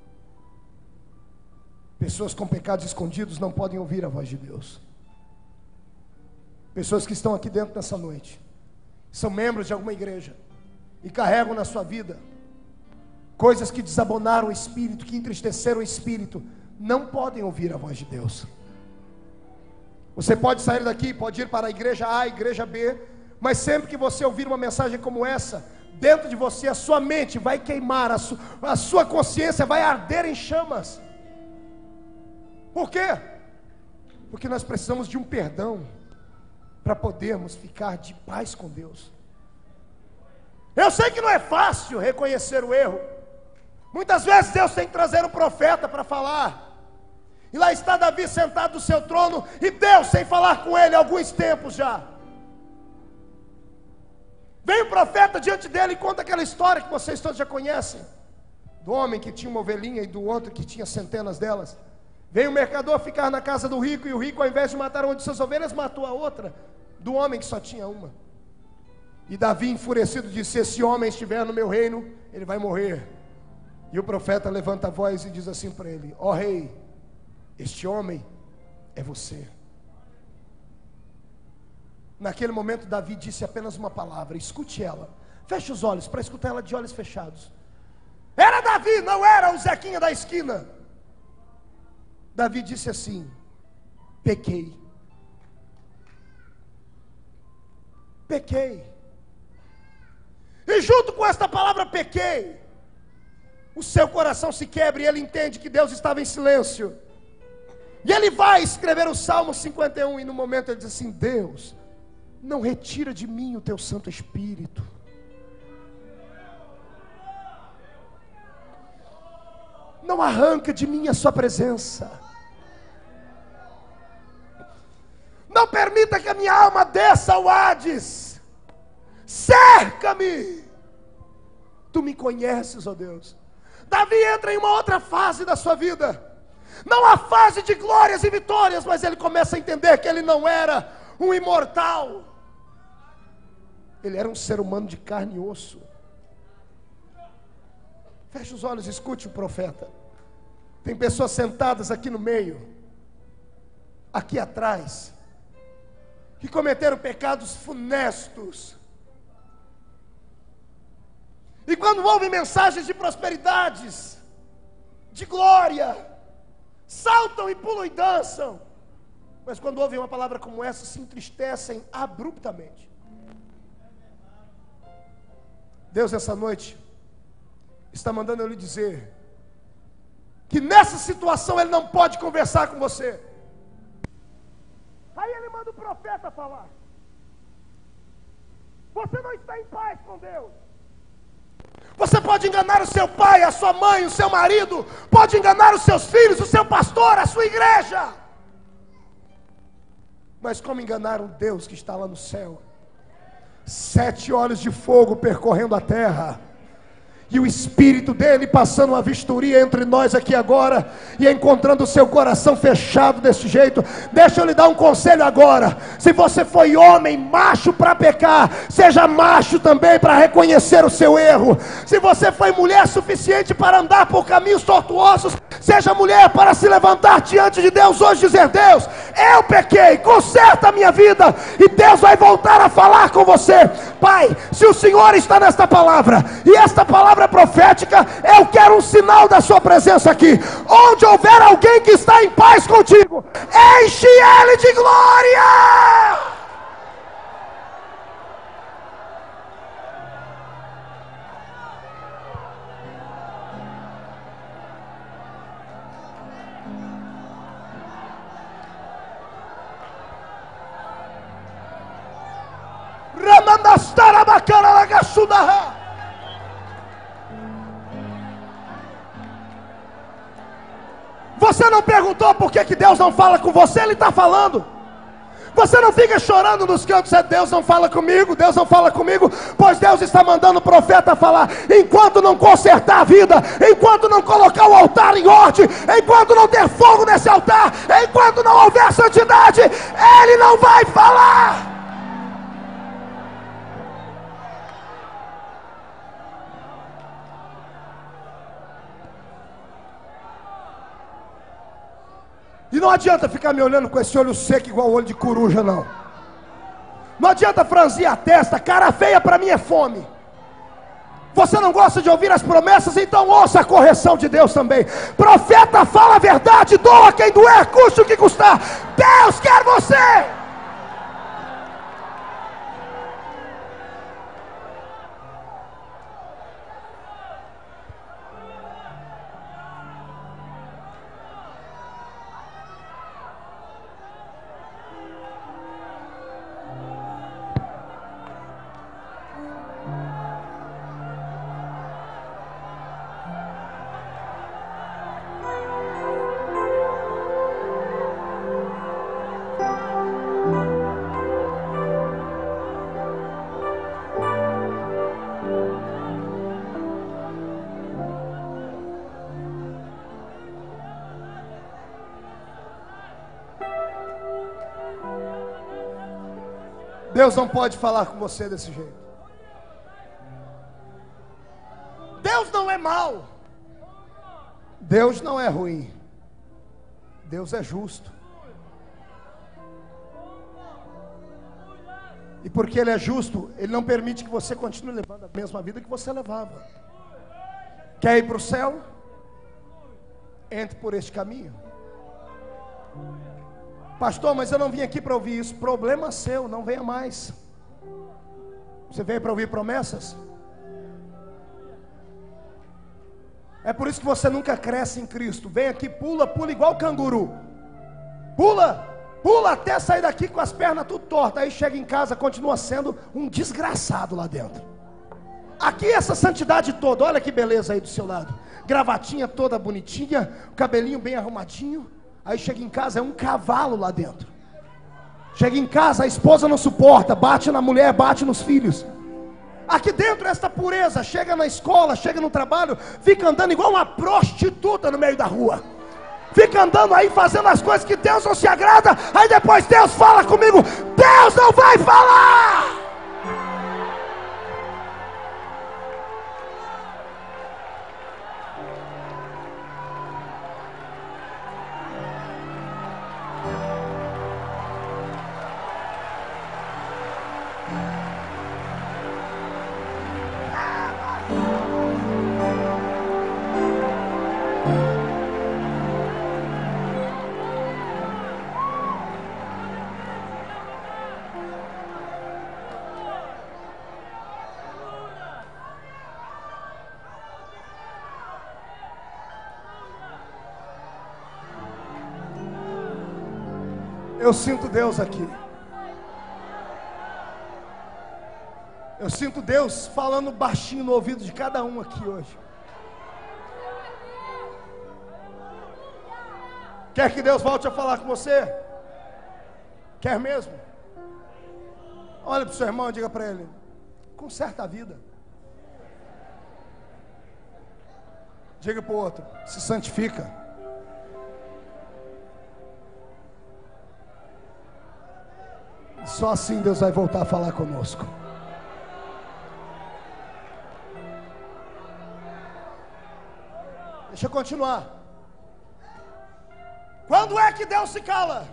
Pessoas com pecados escondidos não podem ouvir a voz de Deus. Pessoas que estão aqui dentro nessa noite, são membros de alguma igreja e carregam na sua vida coisas que desabonaram o espírito, que entristeceram o espírito, não podem ouvir a voz de Deus. Você pode sair daqui, pode ir para a igreja A, a igreja B, mas sempre que você ouvir uma mensagem como essa, dentro de você, a sua mente vai queimar, a sua consciência vai arder em chamas. Por quê? Porque nós precisamos de um perdão para podermos ficar de paz com Deus. Eu sei que não é fácil reconhecer o erro, Muitas vezes Deus tem que trazer um profeta para falar. E lá está Davi sentado no seu trono, e Deus sem falar com ele há alguns tempos já. Vem o profeta diante dele e conta aquela história que vocês todos já conhecem. Do homem que tinha uma ovelhinha e do outro que tinha centenas delas. Veio o mercador ficar na casa do rico, e o rico, ao invés de matar uma de suas ovelhas, matou a outra, do homem que só tinha uma. E Davi, enfurecido, disse: se esse homem estiver no meu reino, ele vai morrer. E o profeta levanta a voz e diz assim para ele: ó rei, este homem é você. Naquele momento Davi disse apenas uma palavra, escute ela. Feche os olhos para escutar ela de olhos fechados. Era Davi, não era o Zequinha da esquina. Davi disse assim: pequei. Pequei. E junto com esta palavra pequei, o seu coração se quebra e ele entende que Deus estava em silêncio. E ele vai escrever o Salmo 51 e no momento ele diz assim: Deus, não retira de mim o teu Santo Espírito. Não arranca de mim a sua presença. Não permita que a minha alma desça ao Hades. Cerca-me. Tu me conheces, ó Deus. Davi entra em uma outra fase da sua vida. Não a fase de glórias e vitórias, mas ele começa a entender que ele não era um imortal. Ele era um ser humano de carne e osso. Feche os olhos, escute o profeta. Tem pessoas sentadas aqui no meio, aqui atrás, que cometeram pecados funestos. E quando ouvem mensagens de prosperidades, de glória, saltam e pulam e dançam. Mas quando ouvem uma palavra como essa, se entristecem abruptamente. Deus, essa noite, está mandando eu lhe dizer que nessa situação Ele não pode conversar com você. Aí Ele manda o profeta falar. Você não está em paz com Deus. Você pode enganar o seu pai, a sua mãe, o seu marido, pode enganar os seus filhos, o seu pastor, a sua igreja. Mas como enganar um Deus que está lá no céu? 7 olhos de fogo percorrendo a terra, e o Espírito dele passando uma vistoria entre nós aqui agora, e encontrando o seu coração fechado desse jeito. Deixa eu lhe dar um conselho agora. Se você foi homem, macho para pecar, seja macho também para reconhecer o seu erro. Se você foi mulher suficiente para andar por caminhos tortuosos, seja mulher para se levantar diante de Deus hoje e dizer: Deus, eu pequei, conserta a minha vida, e Deus vai voltar a falar com você. Pai, se o Senhor está nesta palavra, e esta palavra profética, eu quero um sinal da sua presença aqui. Onde houver alguém que está em paz contigo, enche ele de glória. Você não perguntou por que Deus não fala com você? Ele está falando. Você não fica chorando nos cantos: Deus não fala comigo, Deus não fala comigo. Pois Deus está mandando o profeta falar. Enquanto não consertar a vida, enquanto não colocar o altar em ordem, enquanto não ter fogo nesse altar, enquanto não houver santidade, Ele não vai falar. E não adianta ficar me olhando com esse olho seco igual o olho de coruja, não. Não adianta franzir a testa. Cara feia para mim é fome. Você não gosta de ouvir as promessas? Então ouça a correção de Deus também. Profeta fala a verdade, doa quem doer, custe o que custar. Deus quer você. Deus não pode falar com você desse jeito. Deus não é mau. Deus não é ruim. Deus é justo. E porque Ele é justo, Ele não permite que você continue levando a mesma vida que você levava. Quer ir para o céu? Entre por este caminho. Pastor, mas eu não vim aqui para ouvir isso. Problema seu, não venha mais. Você veio para ouvir promessas? É por isso que você nunca cresce em Cristo. Vem aqui, pula, pula igual canguru. Pula, pula até sair daqui com as pernas tudo tortas. Aí chega em casa, continua sendo um desgraçado lá dentro. Aqui essa santidade toda, olha que beleza aí do seu lado. Gravatinha toda bonitinha, cabelinho bem arrumadinho. Aí chega em casa, é um cavalo lá dentro. Chega em casa, a esposa não suporta, bate na mulher, bate nos filhos. Aqui dentro esta pureza, chega na escola, chega no trabalho, fica andando igual uma prostituta no meio da rua. Fica andando aí fazendo as coisas que Deus não se agrada. Aí depois Deus fala comigo, Deus não vai falar. Eu sinto Deus aqui. Eu sinto Deus falando baixinho no ouvido de cada um aqui hoje. Quer que Deus volte a falar com você? Quer mesmo? Olha para o seu irmão e diga para ele: conserta a vida. Diga para o outro: se santifica. Só assim Deus vai voltar a falar conosco. Deixa eu continuar. Quando é que Deus se cala?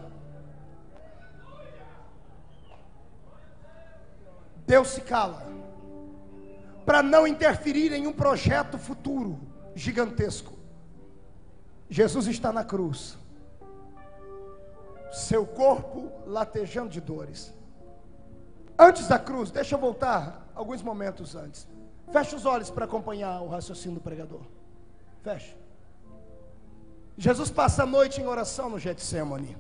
Deus se cala para não interferir em um projeto futuro gigantesco. Jesus está na cruz, seu corpo latejando de dores. Antes da cruz, deixa eu voltar alguns momentos antes. Feche os olhos para acompanhar o raciocínio do pregador. Feche. Jesus passa a noite em oração no Getsemane.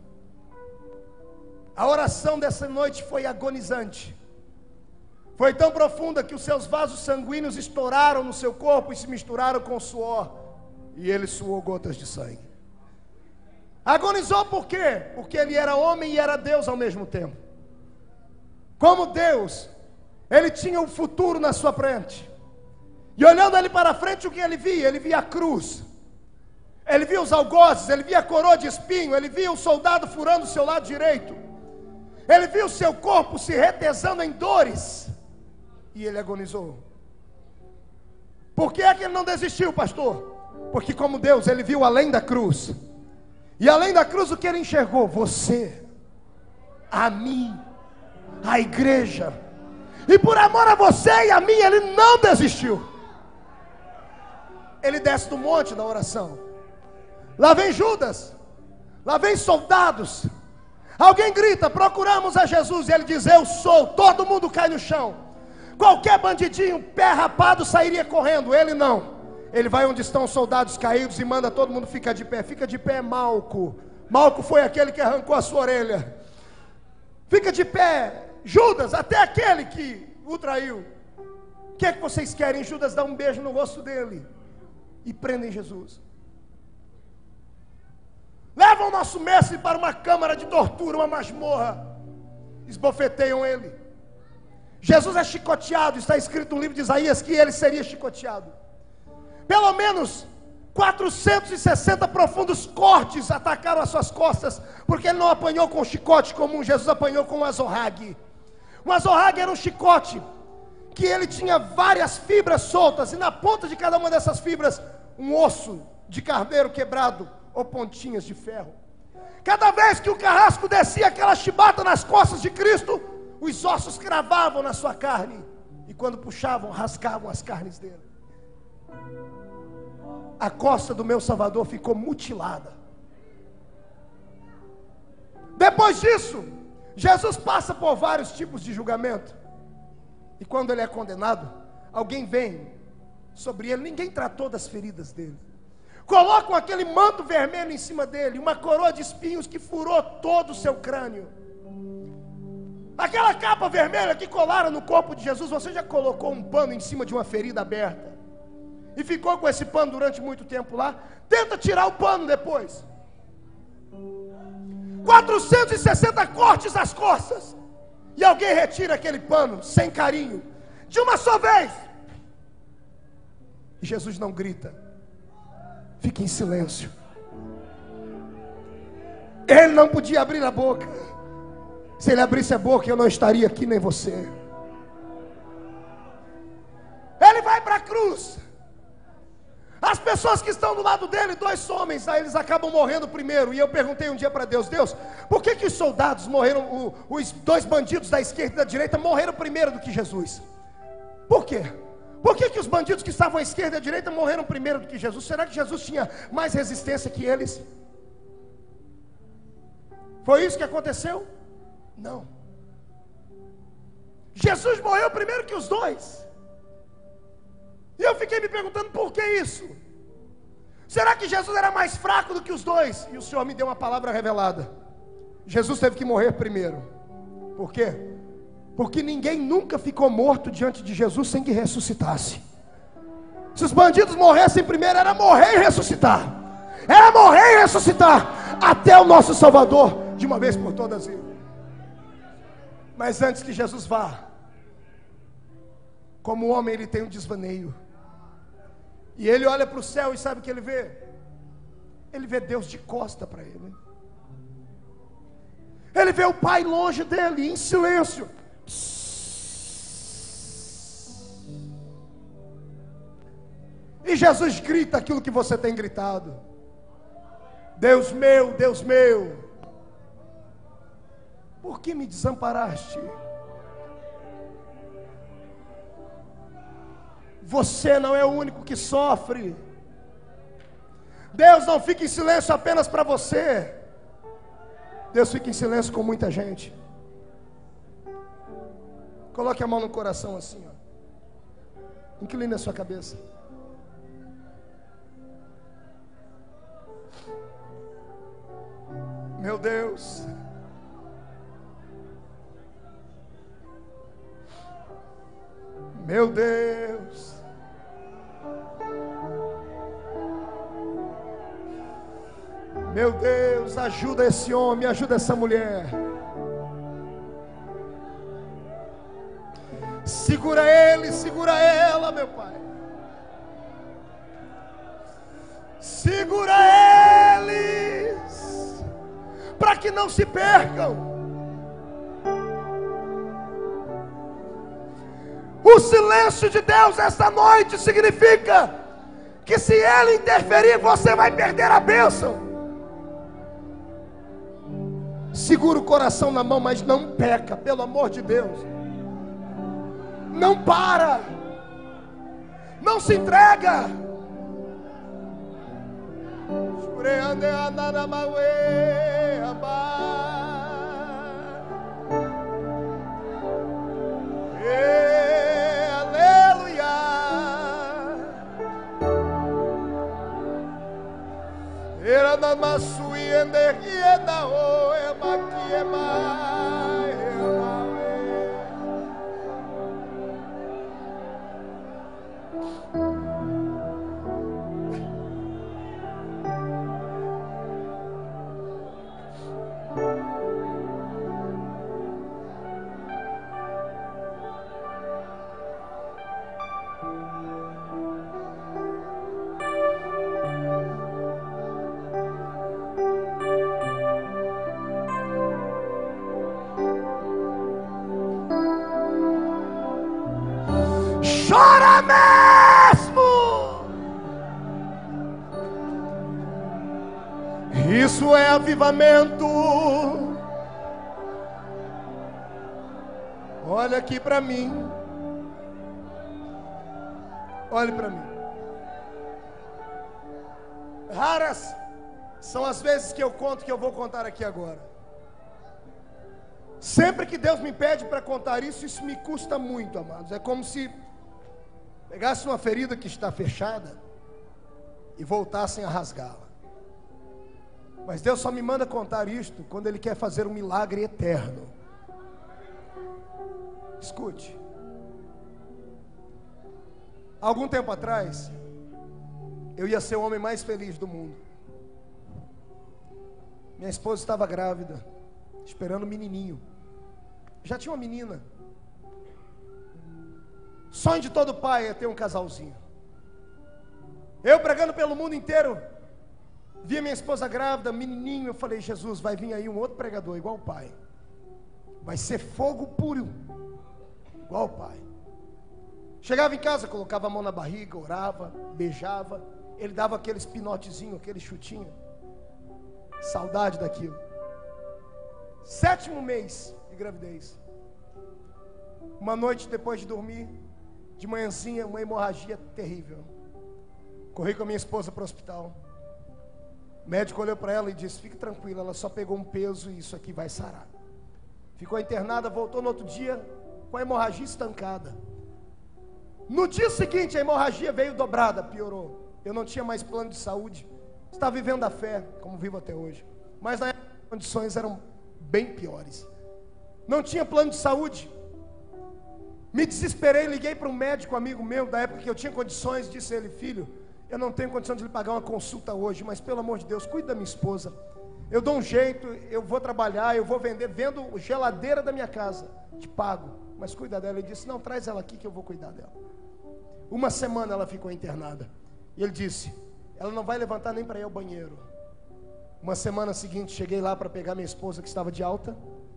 A oração dessa noite foi agonizante. Foi tão profunda que os seus vasos sanguíneos estouraram no seu corpo e se misturaram com o suor. E ele suou gotas de sangue. Agonizou por quê? Porque ele era homem e era Deus ao mesmo tempo. Como Deus, ele tinha um futuro na sua frente. E olhando ele para frente, o que ele via? Ele via a cruz. Ele via os algozes, ele via a coroa de espinho, ele via o soldado furando o seu lado direito. Ele viu o seu corpo se retesando em dores. E ele agonizou. Por que é que ele não desistiu, pastor? Porque como Deus, ele viu além da cruz. E além da cruz, o que ele enxergou? Você, a mim, a igreja. E por amor a você e a mim, ele não desistiu. Ele desce do monte da oração. Lá vem Judas, lá vem soldados. Alguém grita: procuramos a Jesus. E ele diz: eu sou. Todo mundo cai no chão. Qualquer bandidinho, pé rapado, sairia correndo. Ele não. Ele vai onde estão os soldados caídos e manda todo mundo ficar de pé. Fica de pé, Malco. Malco foi aquele que arrancou a sua orelha. Fica de pé, Judas, até aquele que o traiu. O que é que vocês querem? Judas dá um beijo no rosto dele e prendem Jesus. Levam o nosso mestre para uma câmara de tortura, uma masmorra. Esbofeteiam ele. Jesus é chicoteado. Está escrito no livro de Isaías que ele seria chicoteado. Pelo menos 460 profundos cortes atacaram as suas costas, porque ele não apanhou com chicote comum. Jesus apanhou com um azorrague. Um azorrague era um chicote que ele tinha várias fibras soltas, e na ponta de cada uma dessas fibras, um osso de carneiro quebrado ou pontinhas de ferro. Cada vez que o carrasco descia aquela chibata nas costas de Cristo, os ossos cravavam na sua carne, e quando puxavam, rasgavam as carnes dele. A costa do meu Salvador ficou mutilada. Depois disso, Jesus passa por vários tipos de julgamento. E quando ele é condenado, alguém vem sobre ele, ninguém tratou das feridas dele. Colocam aquele manto vermelho em cima dele, uma coroa de espinhos que furou todo o seu crânio. Aquela capa vermelha que colaram no corpo de Jesus, você já colocou um pano em cima de uma ferida aberta e ficou com esse pano durante muito tempo lá? Tenta tirar o pano depois. 460 cortes nas costas, e alguém retira aquele pano sem carinho, de uma só vez. E Jesus não grita, fica em silêncio. Ele não podia abrir a boca. Se ele abrisse a boca, eu não estaria aqui, nem você. Ele vai para a cruz. As pessoas que estão do lado dele, 2 homens, aí eles acabam morrendo primeiro. E eu perguntei um dia para Deus: Deus, por que os soldados morreram, os 2 bandidos da esquerda e da direita morreram primeiro do que Jesus? Por quê? Por que os bandidos que estavam à esquerda e à direita morreram primeiro do que Jesus? Será que Jesus tinha mais resistência que eles? Foi isso que aconteceu? Não. Jesus morreu primeiro que os 2. E eu fiquei me perguntando, por que isso? Será que Jesus era mais fraco do que os 2? E o Senhor me deu uma palavra revelada. Jesus teve que morrer primeiro. Por quê? Porque ninguém nunca ficou morto diante de Jesus sem que ressuscitasse. Se os bandidos morressem primeiro, era morrer e ressuscitar. Era morrer e ressuscitar, até o nosso Salvador, de uma vez por todas ir. Mas antes que Jesus vá, como homem, ele tem um desvaneio. E ele olha para o céu e sabe o que ele vê? Ele vê Deus de costa para ele. Ele vê o Pai longe dele, em silêncio. E Jesus grita aquilo que você tem gritado: Deus meu, por que me desamparaste? Você não é o único que sofre. Deus não fica em silêncio apenas para você. Deus fica em silêncio com muita gente. Coloque a mão no coração assim, ó. Incline a sua cabeça. Meu Deus, meu Deus, meu Deus, ajuda esse homem, ajuda essa mulher. Segura ele, segura ela, meu Pai. Segura eles, para que não se percam. O silêncio de Deus esta noite significa que se Ele interferir, você vai perder a bênção. Segura o coração na mão, mas não peca, pelo amor de Deus. Não para, não se entrega. Era na masui energia da oe maquiema. mesmo. Isso é avivamento. Olha aqui para mim. Olhe para mim. Raras são as vezes que eu conto que eu vou contar aqui agora. Sempre que Deus me pede para contar isso, isso me custa muito, amados. É como se pegasse uma ferida que está fechada e voltassem a rasgá-la. Mas Deus só me manda contar isto quando Ele quer fazer um milagre eterno. Escute. Algum tempo atrás, eu ia ser o homem mais feliz do mundo. Minha esposa estava grávida, esperando um menininho. Já tinha uma menina. Sonho de todo pai é ter um casalzinho. Eu pregando pelo mundo inteiro, via minha esposa grávida, menininho. Eu falei, Jesus, vai vir aí um outro pregador igual o pai. Vai ser fogo puro, igual o pai. Chegava em casa, colocava a mão na barriga, orava, beijava. Ele dava aqueles pinotezinhos, aquele chutinho. Saudade daquilo. 7º mês de gravidez. Uma noite depois de dormir, de manhãzinha, uma hemorragia terrível. Corri com a minha esposa para o hospital. O médico olhou para ela e disse, fique tranquila, ela só pegou um peso e isso aqui vai sarar. Ficou internada, voltou no outro dia com a hemorragia estancada. No dia seguinte a hemorragia veio dobrada, piorou. Eu não tinha mais plano de saúde. Estava vivendo a fé, como vivo até hoje. Mas na época as condições eram bem piores. Não tinha plano de saúde. Me desesperei, liguei para um médico amigo meu, da época que eu tinha condições, disse a ele, filho, eu não tenho condição de lhe pagar uma consulta hoje, mas pelo amor de Deus, cuide da minha esposa. Eu dou um jeito, eu vou trabalhar, eu vou vendo geladeira da minha casa, te pago, mas cuida dela. Ele disse, não, traz ela aqui que eu vou cuidar dela. Uma semana ela ficou internada. E ele disse, ela não vai levantar nem para ir ao banheiro. Uma semana seguinte, cheguei lá para pegar minha esposa que estava de alta.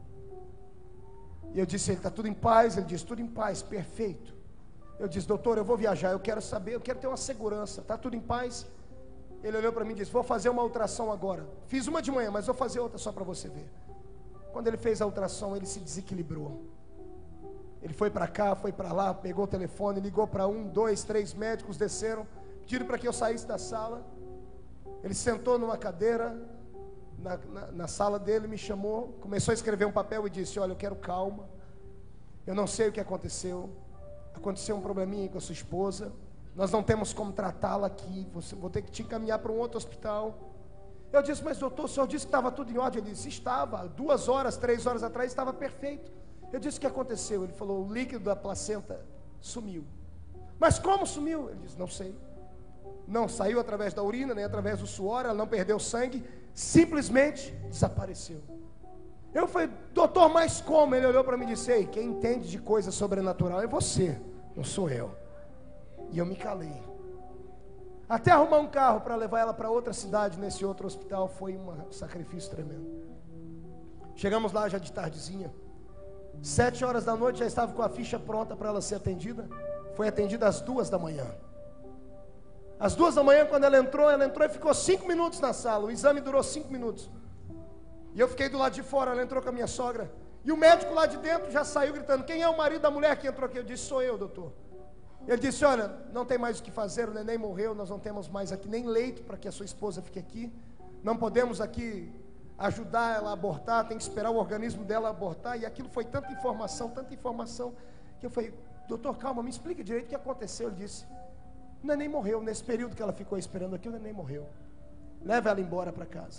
E eu disse, ele está tudo em paz? Ele disse, tudo em paz, perfeito. Eu disse, doutor, eu vou viajar, eu quero saber, eu quero ter uma segurança, está tudo em paz? Ele olhou para mim e disse, vou fazer uma ultrassom agora. Fiz uma de manhã, mas vou fazer outra só para você ver. Quando ele fez a ultrassom, ele se desequilibrou. Ele foi para cá, foi para lá, pegou o telefone, ligou para 1, 2, 3 médicos, desceram, pediram para que eu saísse da sala. Ele sentou numa cadeira, na sala dele, me chamou, começou a escrever um papel e disse, olha, eu quero calma, eu não sei o que aconteceu um probleminha com a sua esposa, nós não temos como tratá-la aqui, vou ter que te encaminhar para um outro hospital. Eu disse, mas doutor, o senhor disse que estava tudo em ordem. Ele disse, estava, 2 horas, 3 horas atrás estava perfeito. Eu disse, o que aconteceu? Ele falou, o líquido da placenta sumiu. Mas como sumiu? Ele disse, não sei. Não saiu através da urina, nem através do suor, ela não perdeu sangue, simplesmente desapareceu. Eu falei, doutor, mas como? Ele olhou para mim e disse, ei, quem entende de coisa sobrenatural é você, não sou eu. E eu me calei. Até arrumar um carro para levar ela para outra cidade, nesse outro hospital, foi um sacrifício tremendo. Chegamos lá já de tardezinha. 7 horas da noite, já estava com a ficha pronta para ela ser atendida. Foi atendida às 2 da manhã. Às 2 da manhã, quando ela entrou e ficou 5 minutos na sala. O exame durou 5 minutos. E eu fiquei do lado de fora, ela entrou com a minha sogra. E o médico lá de dentro já saiu gritando, quem é o marido da mulher que entrou aqui? Eu disse, sou eu, doutor. Ele disse, olha, não tem mais o que fazer, o neném morreu, nós não temos mais aqui nem leito para que a sua esposa fique aqui. Não podemos aqui ajudar ela a abortar, tem que esperar o organismo dela abortar. E aquilo foi tanta informação, que eu falei, doutor, calma, me explica direito o que aconteceu. Ele disse, o neném morreu, nesse período que ela ficou esperando aqui, o neném morreu. Leva ela embora para casa.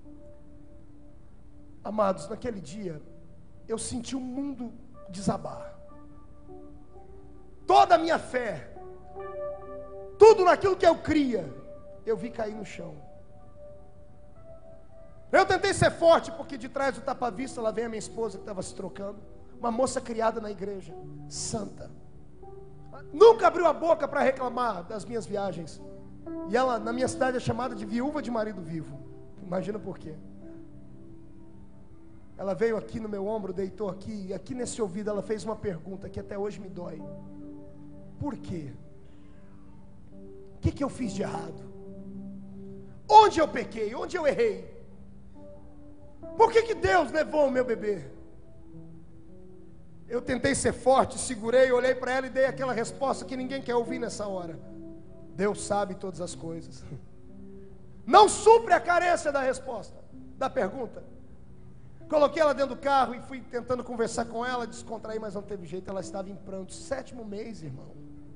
Amados, naquele dia, eu senti o mundo desabar. Toda a minha fé, tudo naquilo que eu cria, eu vi cair no chão. Eu tentei ser forte, porque de trás do tapa-vista, lá vem a minha esposa que estava se trocando. Uma moça criada na igreja, santa. Nunca abriu a boca para reclamar das minhas viagens. E ela, na minha cidade, é chamada de viúva de marido vivo. Imagina por quê. Ela veio aqui no meu ombro, deitou aqui, e aqui nesse ouvido ela fez uma pergunta que até hoje me dói. Por quê? O que eu fiz de errado? Onde eu pequei? Onde eu errei? Por que Deus levou o meu bebê? Eu tentei ser forte, segurei, olhei para ela e dei aquela resposta que ninguém quer ouvir nessa hora. Deus sabe todas as coisas. Não supre a carência da resposta, da pergunta. Coloquei ela dentro do carro e fui tentando conversar com ela, descontrair, mas não teve jeito, ela estava em pranto. 7º mês, irmão.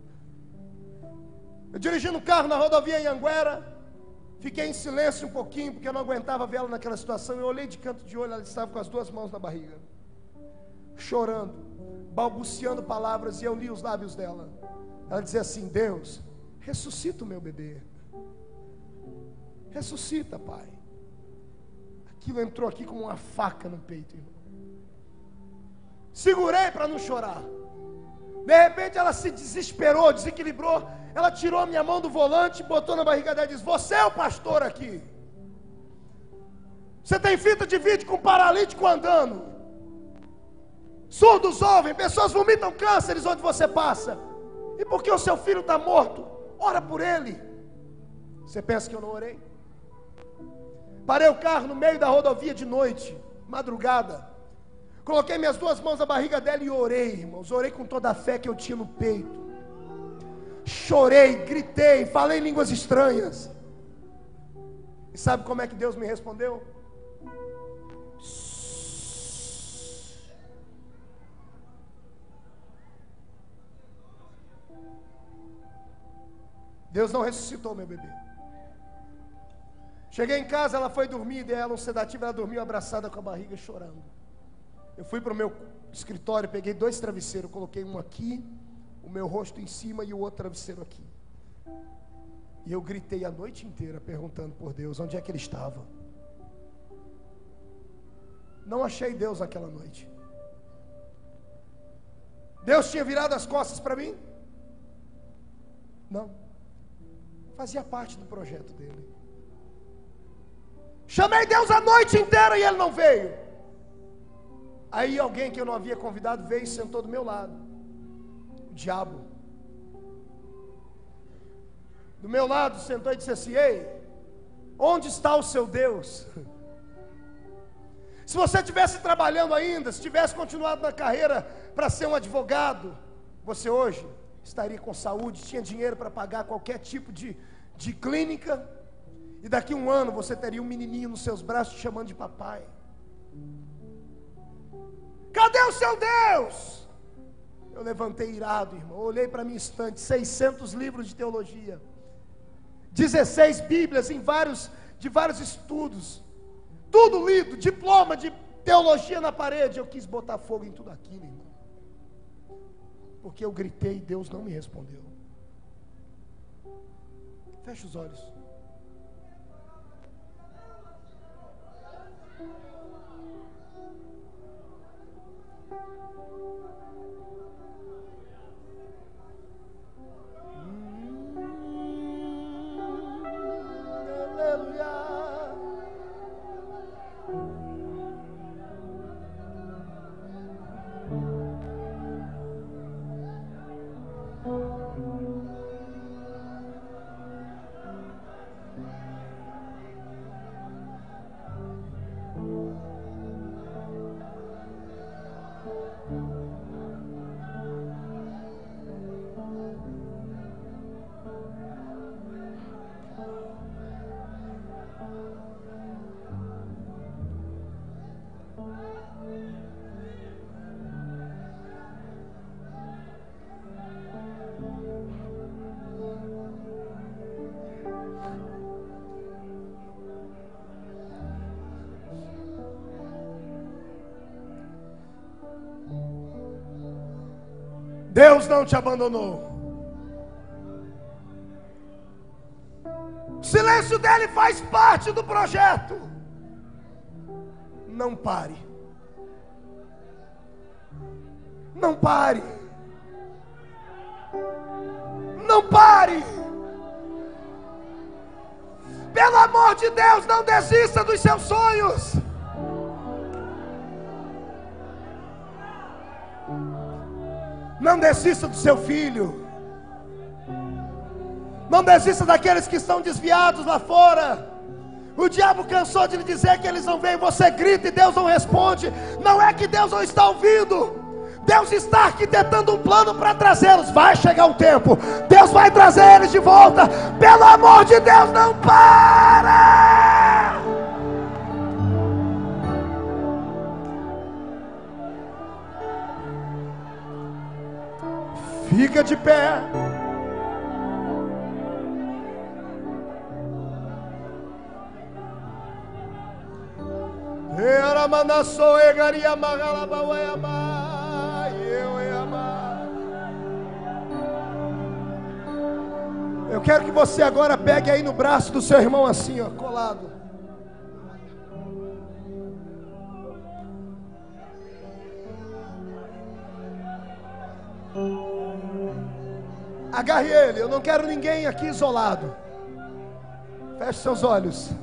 Eu dirigindo o carro na rodovia em Anguera, fiquei em silêncio um pouquinho, porque eu não aguentava ver ela naquela situação. Eu olhei de canto de olho, ela estava com as 2 mãos na barriga, chorando, balbuciando palavras, e eu li os lábios dela. Ela dizia assim: Deus, ressuscita o meu bebê. Ressuscita, Pai. Aquilo entrou aqui como uma faca no peito, irmão. Segurei para não chorar. De repente ela se desesperou, desequilibrou. Ela tirou a minha mão do volante, botou na barriga dela e disse: você é o pastor aqui. Você tem fita de vídeo com paralítico andando. Surdos ouvem, pessoas vomitam cânceres onde você passa. E porque o seu filho está morto, ora por ele. Você pensa que eu não orei? Parei o carro no meio da rodovia de noite, madrugada. Coloquei minhas 2 mãos na barriga dela e orei, irmãos. Orei com toda a fé que eu tinha no peito. Chorei, gritei, falei línguas estranhas. E sabe como é que Deus me respondeu? Deus não ressuscitou meu bebê. Cheguei em casa, ela foi dormir, dei ela um sedativo, ela dormiu abraçada com a barriga, chorando. Eu fui para o meu escritório, peguei 2 travesseiros, coloquei um aqui, o meu rosto em cima e o outro travesseiro aqui. E eu gritei a noite inteira perguntando por Deus, onde é que Ele estava. Não achei Deus naquela noite. Deus tinha virado as costas para mim? Não. Fazia parte do projeto dele. Chamei Deus a noite inteira e Ele não veio. Aí alguém que eu não havia convidado veio e sentou do meu lado. O diabo. Do meu lado sentou e disse assim: ei, onde está o seu Deus? Se você estivesse trabalhando ainda, se tivesse continuado na carreira para ser um advogado, você hoje estaria com saúde, tinha dinheiro para pagar qualquer tipo de clínica, e daqui a 1 ano você teria um menininho nos seus braços te chamando de papai. Cadê o seu Deus? Eu levantei irado, irmão. Olhei para a minha estante, 600 livros de teologia, 16 bíblias de vários estudos, tudo lido, diploma de teologia na parede. Eu quis botar fogo em tudo aquilo, irmão, porque eu gritei e Deus não me respondeu. Feche os olhos. Deus não te abandonou. O silêncio dele faz parte do projeto. Não pare. Não pare. Não pare. Pelo amor de Deus, não desista dos seus sonhos. Não desista do seu filho. Não desista daqueles que estão desviados lá fora. O diabo cansou de lhe dizer que eles não vêm. Você grita e Deus não responde. Não é que Deus não está ouvindo. Deus está arquitetando um plano para trazê-los. Vai chegar um tempo, Deus vai trazer eles de volta. Pelo amor de Deus, não para. Fica de pé. Eu quero que você agora pegue aí no braço do seu irmão assim, ó, colado. Agarre ele. Eu não quero ninguém aqui isolado. Feche seus olhos.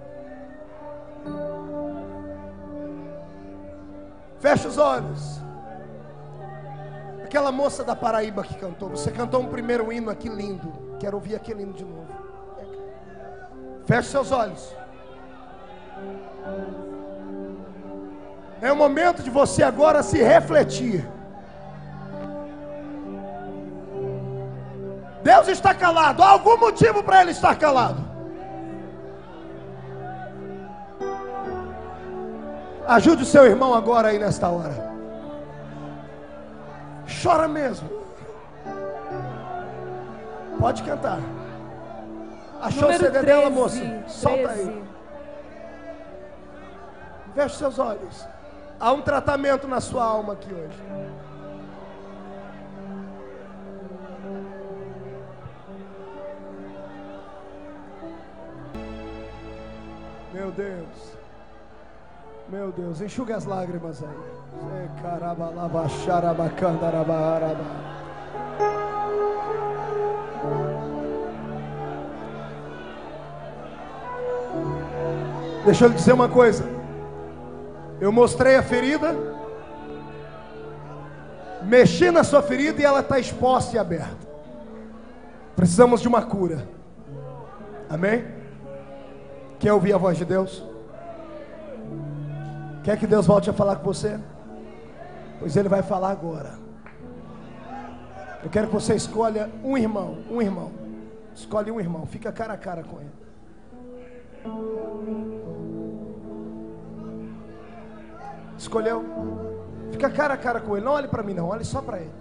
Feche os olhos. Aquela moça da Paraíba que cantou. Você cantou um primeiro hino aqui lindo. Quero ouvir aquele hino de novo. Feche seus olhos. É o momento de você agora se refletir. Deus está calado. Há algum motivo para Ele estar calado? Ajude o seu irmão agora aí nesta hora. Chora mesmo. Pode cantar. Achou o CD dela, moça? Solta aí. Feche seus olhos. Há um tratamento na sua alma aqui hoje. Meu Deus. Meu Deus, enxuga as lágrimas aí. Deixa eu lhe dizer uma coisa. Eu mostrei a ferida, mexi na sua ferida e ela está exposta e aberta. Precisamos de uma cura. Amém? Quer ouvir a voz de Deus? Quer que Deus volte a falar com você? Pois Ele vai falar agora. Eu quero que você escolha um irmão. Escolhe um irmão, fica cara a cara com ele. Escolheu? Fica cara a cara com ele. Não olhe para mim não, olhe só para ele.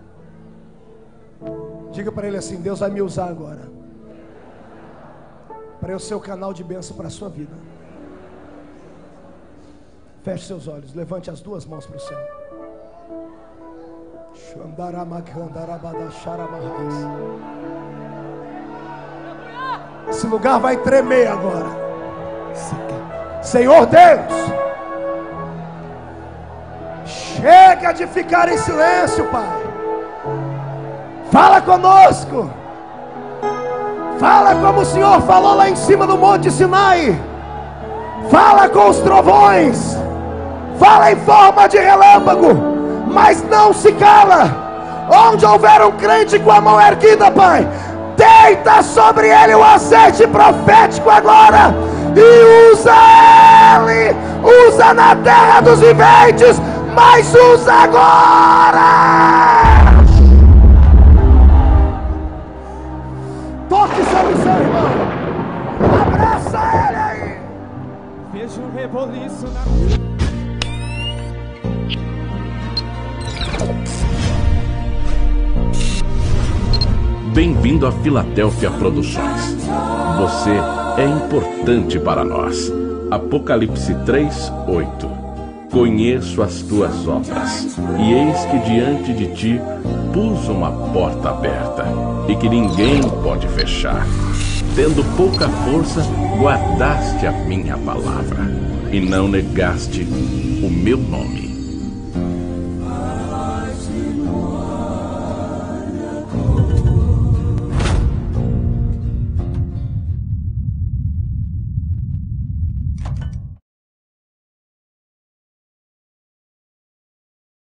Diga para ele assim: Deus vai me usar agora para eu ser o canal de bênção para a sua vida. Feche seus olhos, levante as duas mãos para o céu. Esse lugar vai tremer agora. Senhor Deus, chega de ficar em silêncio, Pai. Fala conosco. Fala como o Senhor falou lá em cima do Monte Sinai. Fala com os trovões. Fala em forma de relâmpago, mas não se cala. Onde houver um crente com a mão erguida, Pai, deita sobre ele o azeite profético agora. E usa ele. Usa na terra dos viventes, mas usa agora. Toque sobre seu irmão. Abraça ele aí. Vejo um reboliço na... Bem-vindo a Filadélfia Produções. Você é importante para nós. Apocalipse 3:8. Conheço as tuas obras, e eis que diante de ti pus uma porta aberta, e que ninguém pode fechar. Tendo pouca força, guardaste a minha palavra, e não negaste o meu nome.